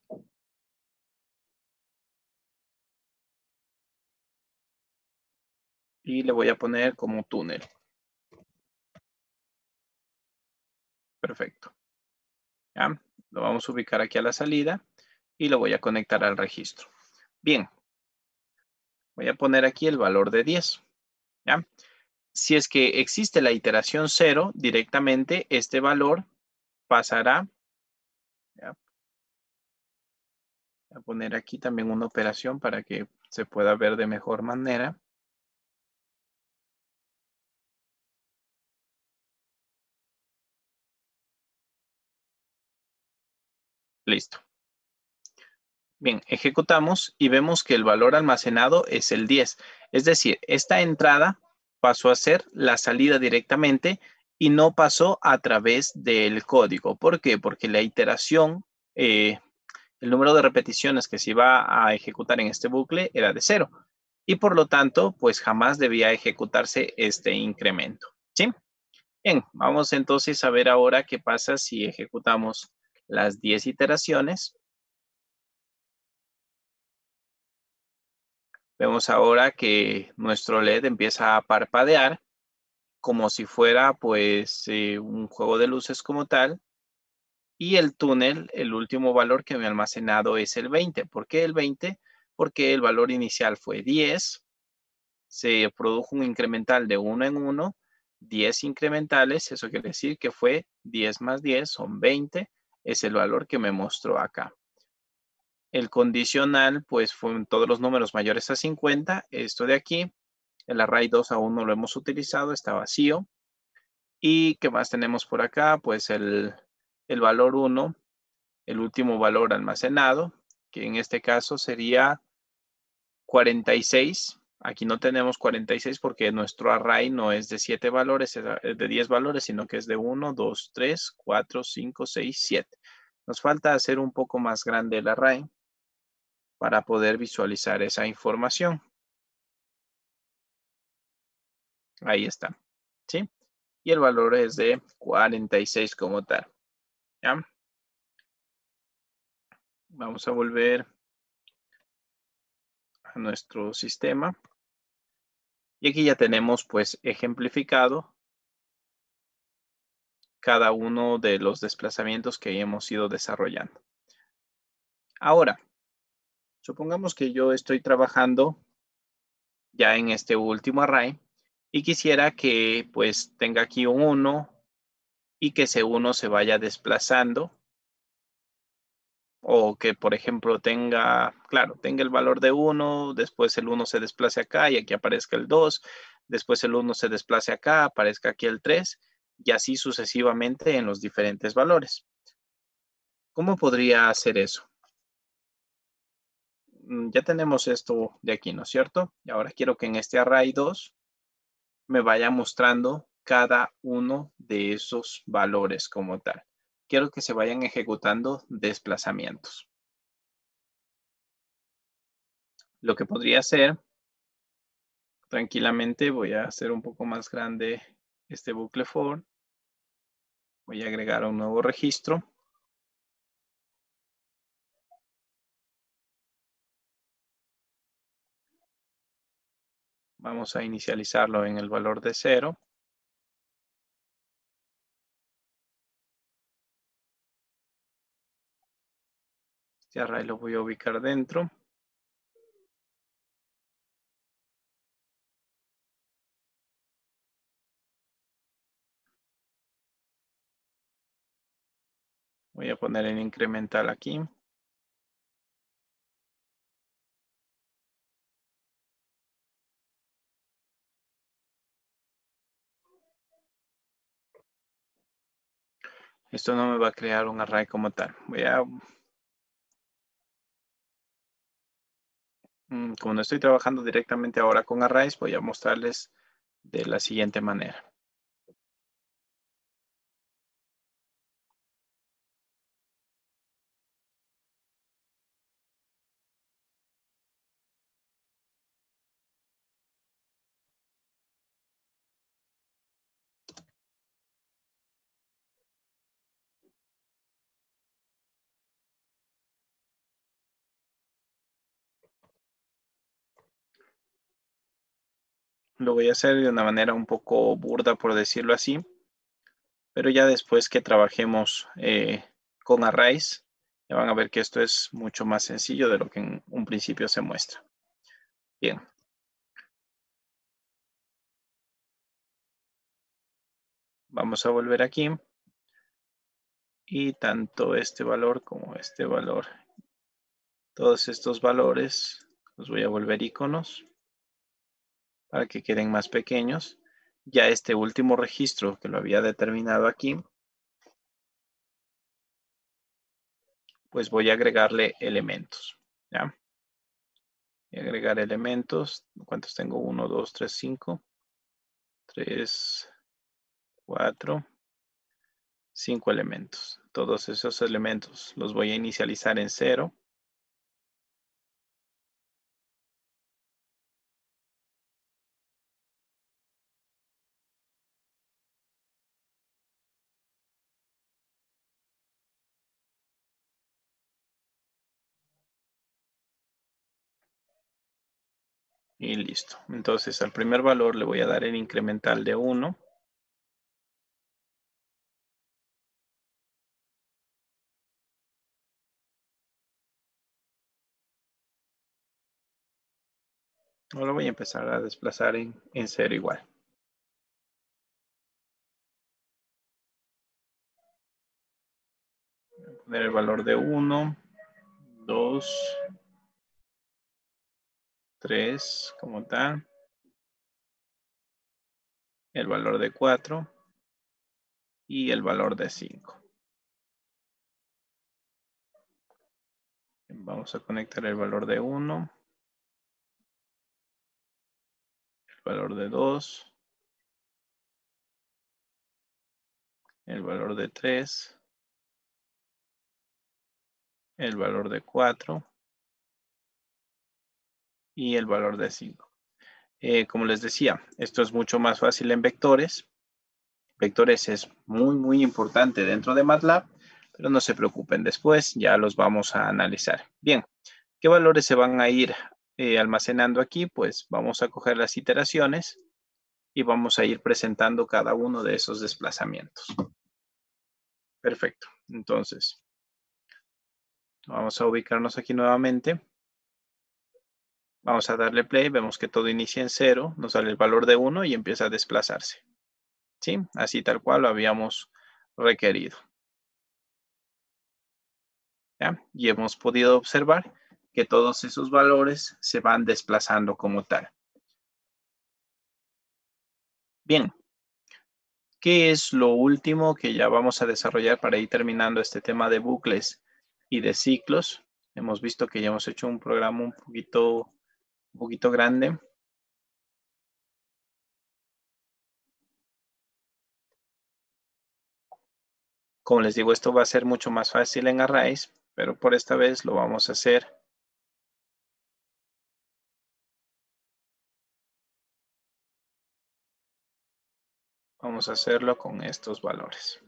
Y le voy a poner como túnel. Perfecto. ¿Ya? Lo vamos a ubicar aquí a la salida y lo voy a conectar al registro. Bien. Voy a poner aquí el valor de 10. ¿Ya? Si es que existe la iteración 0, directamente este valor pasará. ¿Ya? Voy a poner aquí también una operación para que se pueda ver de mejor manera. Listo. Bien, ejecutamos y vemos que el valor almacenado es el 10. Es decir, esta entrada pasó a ser la salida directamente y no pasó a través del código. ¿Por qué? Porque la iteración, el número de repeticiones que se iba a ejecutar en este bucle era de 0. Y por lo tanto, pues jamás debía ejecutarse este incremento. ¿Sí? Bien, vamos entonces a ver ahora qué pasa si ejecutamos las 10 iteraciones. Vemos ahora que nuestro LED empieza a parpadear como si fuera pues un juego de luces como tal. Y el túnel, el último valor que me ha almacenado es el 20. ¿Por qué el 20? Porque el valor inicial fue 10. Se produjo un incremental de 1 en 1. 10 incrementales, eso quiere decir que fue 10 más 10, son 20. Es el valor que me mostró acá. El condicional, pues, fueron todos los números mayores a 50. Esto de aquí, el array 2 aún no lo hemos utilizado, está vacío. ¿Y qué más tenemos por acá? Pues el valor 1, el último valor almacenado, que en este caso sería 46. Aquí no tenemos 46 porque nuestro array no es de 7 valores, es de 10 valores, sino que es de 1, 2, 3, 4, 5, 6, 7. Nos falta hacer un poco más grande el array para poder visualizar esa información. Ahí está. ¿Sí? Y el valor es de 46 como tal. ¿Ya? Vamos a volver a nuestro sistema. Y aquí ya tenemos pues ejemplificado cada uno de los desplazamientos que hemos ido desarrollando. Ahora, supongamos que yo estoy trabajando ya en este último array y quisiera que pues tenga aquí un 1 y que ese 1 se vaya desplazando, o que por ejemplo tenga, claro, tenga el valor de 1, después el 1 se desplace acá y aquí aparezca el 2, después el 1 se desplace acá, aparezca aquí el 3 y así sucesivamente en los diferentes valores. ¿Cómo podría hacer eso? Ya tenemos esto de aquí, ¿no es cierto? Y ahora quiero que en este array 2 me vaya mostrando cada uno de esos valores como tal. Quiero que se vayan ejecutando desplazamientos. Lo que podría hacer, tranquilamente voy a hacer un poco más grande este bucle for. Voy a agregar un nuevo registro. Vamos a inicializarlo en el valor de 0. Este array lo voy a ubicar dentro. Voy a poner el incremental aquí. Esto no me va a crear un array como tal. Como no estoy trabajando directamente ahora con arrays, voy a mostrarles de la siguiente manera. Lo voy a hacer de una manera un poco burda, por decirlo así. Pero ya después que trabajemos con arrays, ya van a ver que esto es mucho más sencillo de lo que en un principio se muestra. Bien. Vamos a volver aquí. Y tanto este valor como este valor, todos estos valores los voy a volver iconos para que queden más pequeños. Ya este último registro que lo había determinado aquí, pues voy a agregarle elementos. ¿Ya? Voy a agregar elementos. ¿Cuántos tengo? 1, 2, 3, 5. 3, 4, 5 elementos. Todos esos elementos los voy a inicializar en 0. Y listo. Entonces al primer valor le voy a dar el incremental de 1. Ahora voy a empezar a desplazar en 0 igual. Voy a poner el valor de 1, 2, 3 como tal. El valor de 4 y el valor de 5. Vamos a conectar el valor de 1, el valor de 2, el valor de 3, el valor de 4 y el valor de 5. Como les decía, esto es mucho más fácil en vectores. Vectores es muy importante dentro de MATLAB, pero no se preocupen, después ya los vamos a analizar. Bien, ¿qué valores se van a ir almacenando aquí? Pues vamos a coger las iteraciones y vamos a ir presentando cada uno de esos desplazamientos. Perfecto, entonces vamos a ubicarnos aquí nuevamente. Vamos a darle play, vemos que todo inicia en 0, nos sale el valor de 1 y empieza a desplazarse. ¿Sí? Así tal cual lo habíamos requerido. ¿Ya? Y hemos podido observar que todos esos valores se van desplazando como tal. Bien, ¿qué es lo último que ya vamos a desarrollar para ir terminando este tema de bucles y de ciclos? Hemos visto que ya hemos hecho un programa un poquito grande. Como les digo, esto va a ser mucho más fácil en arrays, pero por esta vez lo vamos a hacer vamos a hacerlo con estos valores.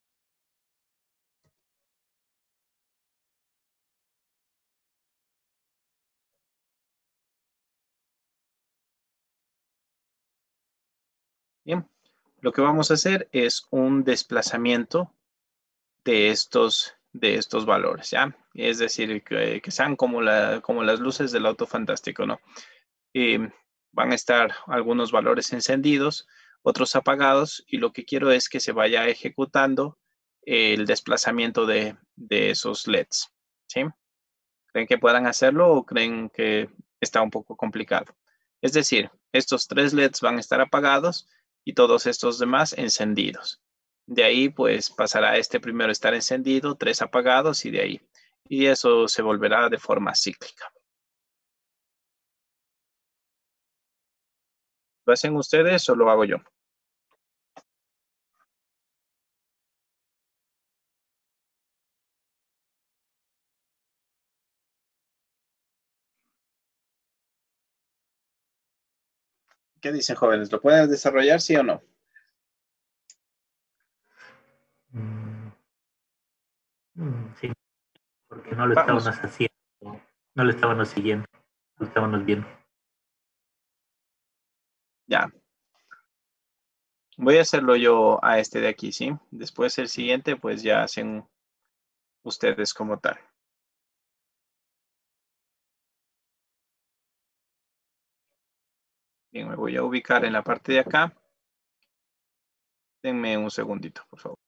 Bien, lo que vamos a hacer es un desplazamiento de estos valores, ¿ya? Es decir, que sean como las luces del auto fantástico, ¿no? Van a estar algunos valores encendidos, otros apagados, y lo que quiero es que se vaya ejecutando el desplazamiento de esos LEDs, ¿sí? ¿Creen que puedan hacerlo o creen que está un poco complicado? Es decir, estos 3 LEDs van a estar apagados y todos estos demás encendidos. De ahí, pues, pasará este primero a estar encendido, 3 apagados y de ahí. Y eso se volverá de forma cíclica. ¿Lo hacen ustedes o lo hago yo? ¿Qué dicen, jóvenes? ¿Lo pueden desarrollar, sí o no? Sí, porque no lo Vamos. estábamos haciendo, no lo estábamos siguiendo, lo estábamos viendo. Ya. Voy a hacerlo yo a este de aquí, ¿sí? Después el siguiente, pues ya hacen ustedes como tal. Bien, me voy a ubicar en la parte de acá. Denme un segundito, por favor.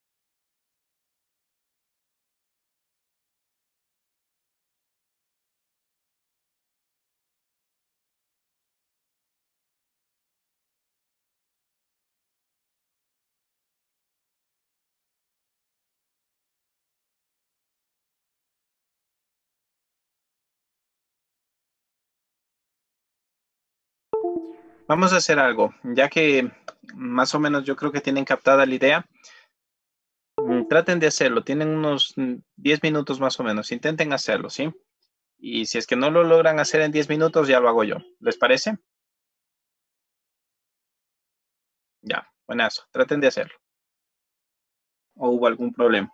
Vamos a hacer algo, ya que más o menos yo creo que tienen captada la idea. Traten de hacerlo, tienen unos 10 minutos más o menos, intenten hacerlo, ¿sí? Y si es que no lo logran hacer en 10 minutos, ya lo hago yo. ¿Les parece? Ya, buenazo, traten de hacerlo. ¿O hubo algún problema?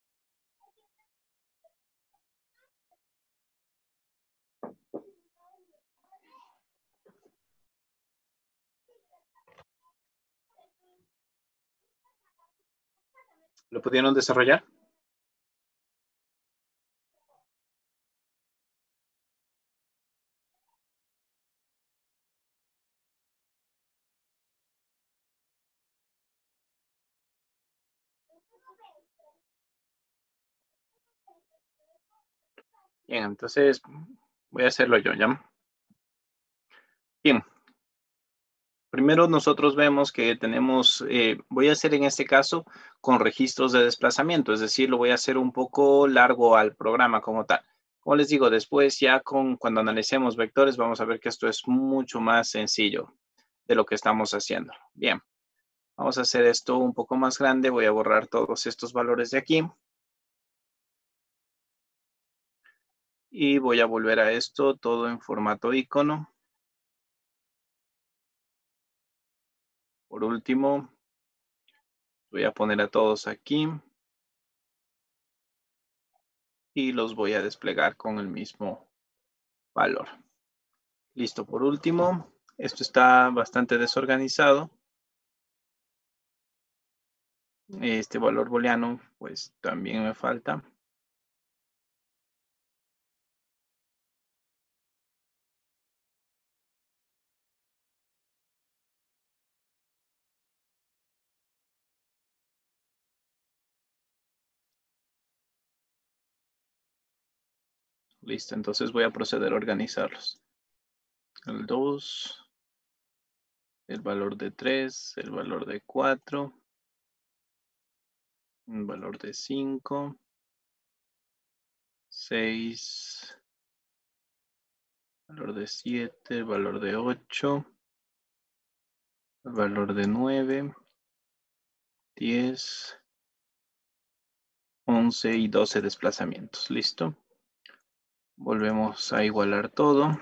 ¿Lo pudieron desarrollar? Bien, entonces voy a hacerlo yo, ¿ya? Bien. Primero nosotros vemos que tenemos, voy a hacer en este caso con registros de desplazamiento, es decir, lo voy a hacer un poco largo al programa como tal. Como les digo, después ya cuando analicemos vectores vamos a ver que esto es mucho más sencillo de lo que estamos haciendo. Bien, vamos a hacer esto un poco más grande, voy a borrar todos estos valores de aquí. Y voy a volver a esto todo en formato icono. Por último, voy a poner a todos aquí. Y los voy a desplegar con el mismo valor. Listo, por último, esto está bastante desorganizado. Este valor booleano, pues también me falta. Listo, entonces voy a proceder a organizarlos. El 2, el valor de 3, el valor de 4, el valor de 5, 6, valor de 7, el valor de 8, el valor de 9, 10, 11 y 12 desplazamientos. Listo. Volvemos a igualar todo.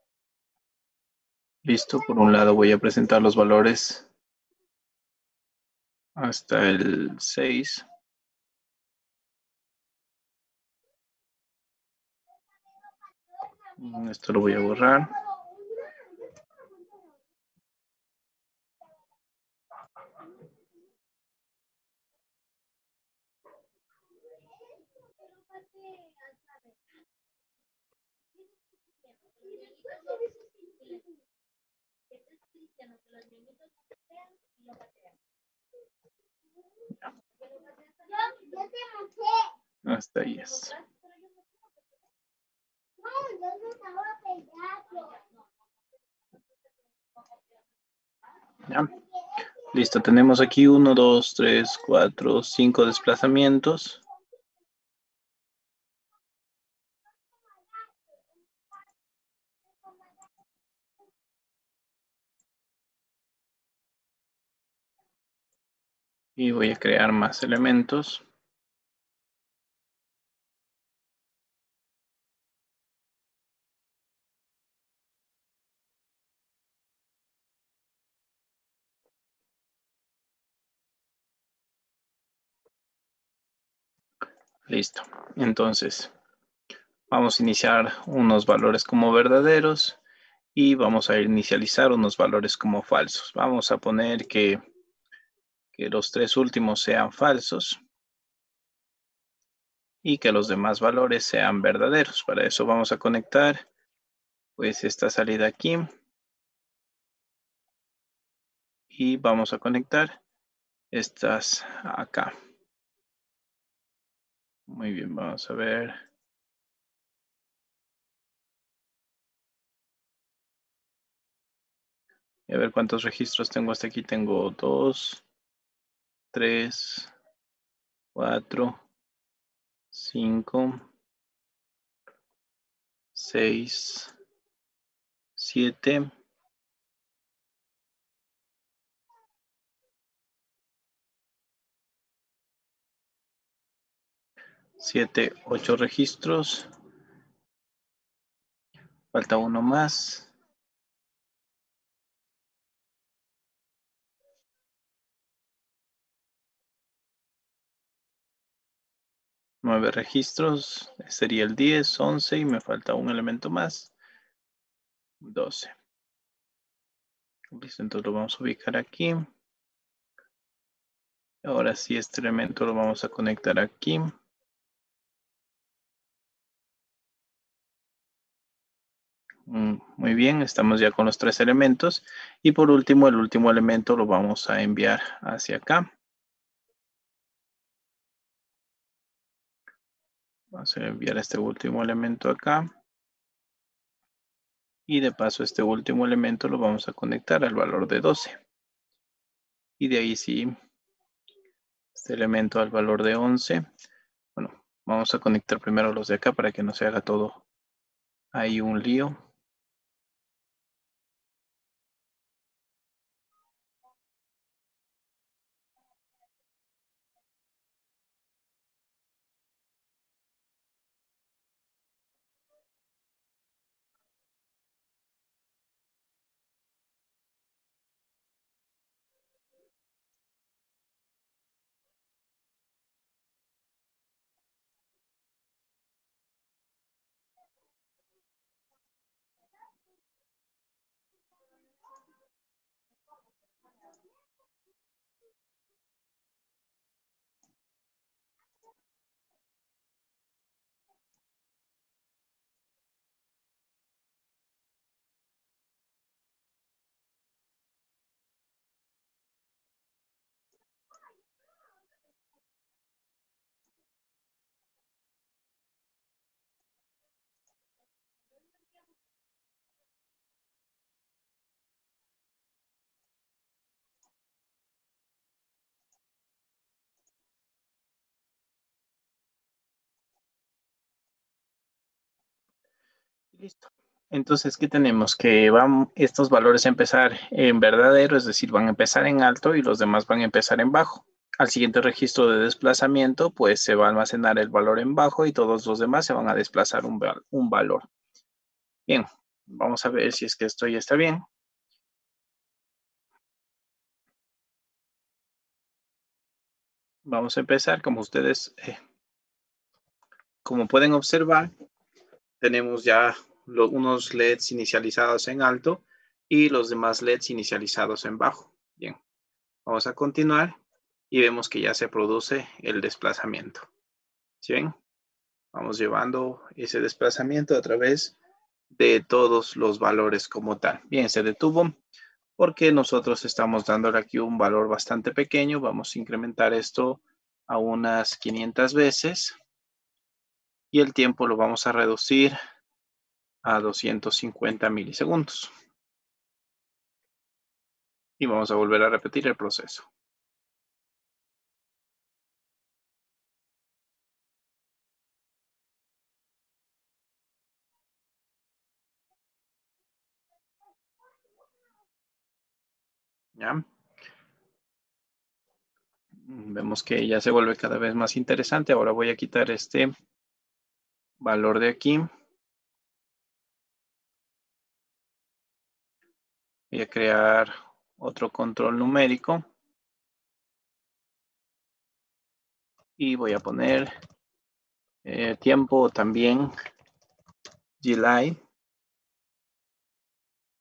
Listo. Por un lado voy a presentar los valores hasta el 6. Esto lo voy a borrar. Hasta ahí es. Ya. Listo, tenemos aquí 1, 2, 3, 4, 5 desplazamientos. Y voy a crear más elementos. Listo. Entonces, vamos a iniciar unos valores como verdaderos y vamos a inicializar unos valores como falsos. Vamos a poner que los 3 últimos sean falsos y que los demás valores sean verdaderos. Para eso vamos a conectar pues esta salida aquí y vamos a conectar estas acá. Muy bien, vamos a ver. Y a ver cuántos registros tengo hasta aquí. Tengo 2, 3, 4, 5, 6, 7, 8 registros. Falta uno más. 9 registros. Sería el 10, 11 y me falta un elemento más. 12. Listo, entonces lo vamos a ubicar aquí. Ahora sí, este elemento lo vamos a conectar aquí. Muy bien, estamos ya con los 3 elementos. Y por último, el último elemento lo vamos a enviar hacia acá. Vamos a enviar este último elemento acá. Y de paso, este último elemento lo vamos a conectar al valor de 12. Y de ahí sí, este elemento al valor de 11. Bueno, vamos a conectar primero los de acá para que no se haga todo ahí un lío. Listo. Entonces, ¿qué tenemos? Que van estos valores a empezar en verdadero, es decir, van a empezar en alto y los demás van a empezar en bajo. Al siguiente registro de desplazamiento, pues se va a almacenar el valor en bajo y todos los demás se van a desplazar un valor. Bien, vamos a ver si es que esto ya está bien. Vamos a empezar, como ustedes, como pueden observar, tenemos ya unos LEDs inicializados en alto y los demás LEDs inicializados en bajo. Bien, vamos a continuar y vemos que ya se produce el desplazamiento. ¿Sí ven? Vamos llevando ese desplazamiento a través de todos los valores como tal. Bien, se detuvo porque nosotros estamos dándole aquí un valor bastante pequeño. Vamos a incrementar esto a unas 500 veces y el tiempo lo vamos a reducir a 250 milisegundos. Y vamos a volver a repetir el proceso. ¿Ya? Vemos que ya se vuelve cada vez más interesante. Ahora voy a quitar este valor de aquí. Voy a crear otro control numérico. Y voy a poner tiempo también delay.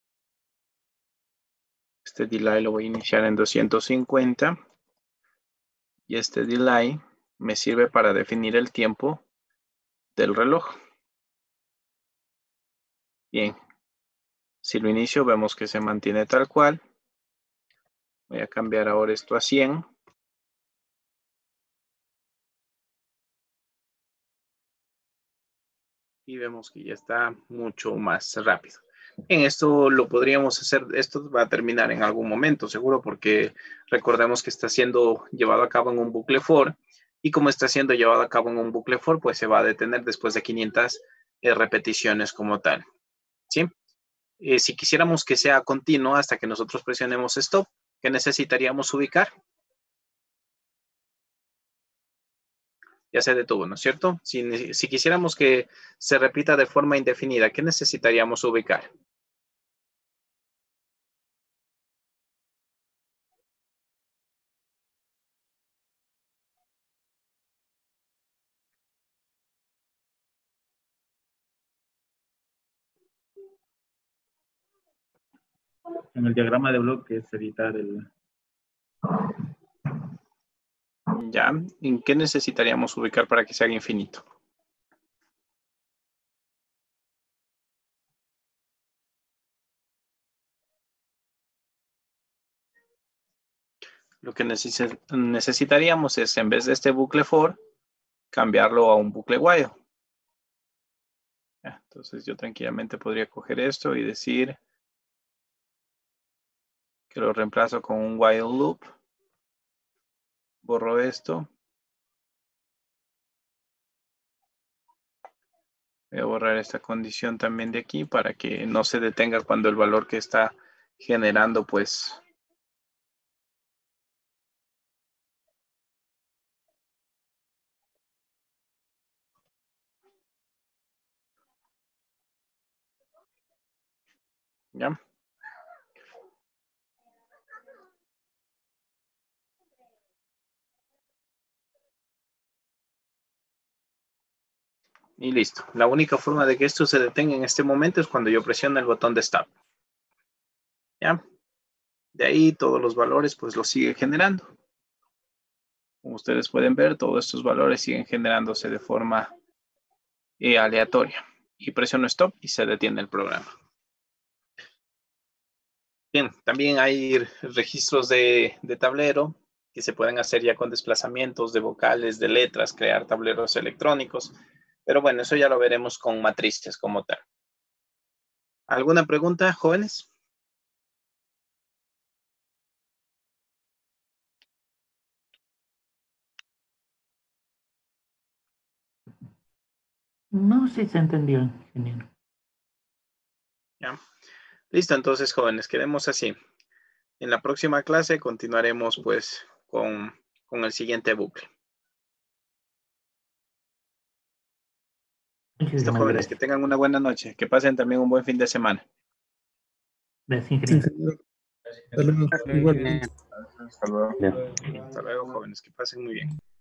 Este delay lo voy a iniciar en 250. Y este delay me sirve para definir el tiempo del reloj. Bien. Si lo inicio, vemos que se mantiene tal cual. Voy a cambiar ahora esto a 100. Y vemos que ya está mucho más rápido. En esto lo podríamos hacer, esto va a terminar en algún momento, seguro, porque recordemos que está siendo llevado a cabo en un bucle for, y como está siendo llevado a cabo en un bucle for, pues se va a detener después de 500 repeticiones como tal. ¿Sí? Si quisiéramos que sea continuo hasta que nosotros presionemos stop, ¿qué necesitaríamos ubicar? Ya se detuvo, ¿no es cierto? Si quisiéramos que se repita de forma indefinida, ¿qué necesitaríamos ubicar? En el diagrama de bloques, editar el... ¿Ya? ¿En qué necesitaríamos ubicar para que se haga infinito? Lo que necesitaríamos es, en vez de este bucle for, cambiarlo a un bucle while. Entonces yo tranquilamente podría coger esto y decir que lo reemplazo con un while loop. Borro esto. Voy a borrar esta condición también de aquí para que no se detenga cuando el valor que está generando, pues, ¿ya? Y listo. La única forma de que esto se detenga en este momento es cuando yo presiono el botón de Stop. ¿Ya? De ahí todos los valores pues los sigue generando. Como ustedes pueden ver, todos estos valores siguen generándose de forma aleatoria. Y presiono Stop y se detiene el programa. Bien, también hay registros de tablero que se pueden hacer ya con desplazamientos de vocales, de letras, crear tableros electrónicos. Pero bueno, eso ya lo veremos con matrices como tal. ¿Alguna pregunta, jóvenes? No sé si se entendió, ingeniero. Ya. Listo, entonces, jóvenes, quedemos así. En la próxima clase continuaremos pues con el siguiente bucle. Listo, Muchísimas jóvenes, que gracias. tengan una buena noche. Que pasen también un buen fin de semana. Gracias, ingeniero. Hasta luego. Igual. Bien. Hasta luego. Hasta luego, jóvenes. Que pasen muy bien.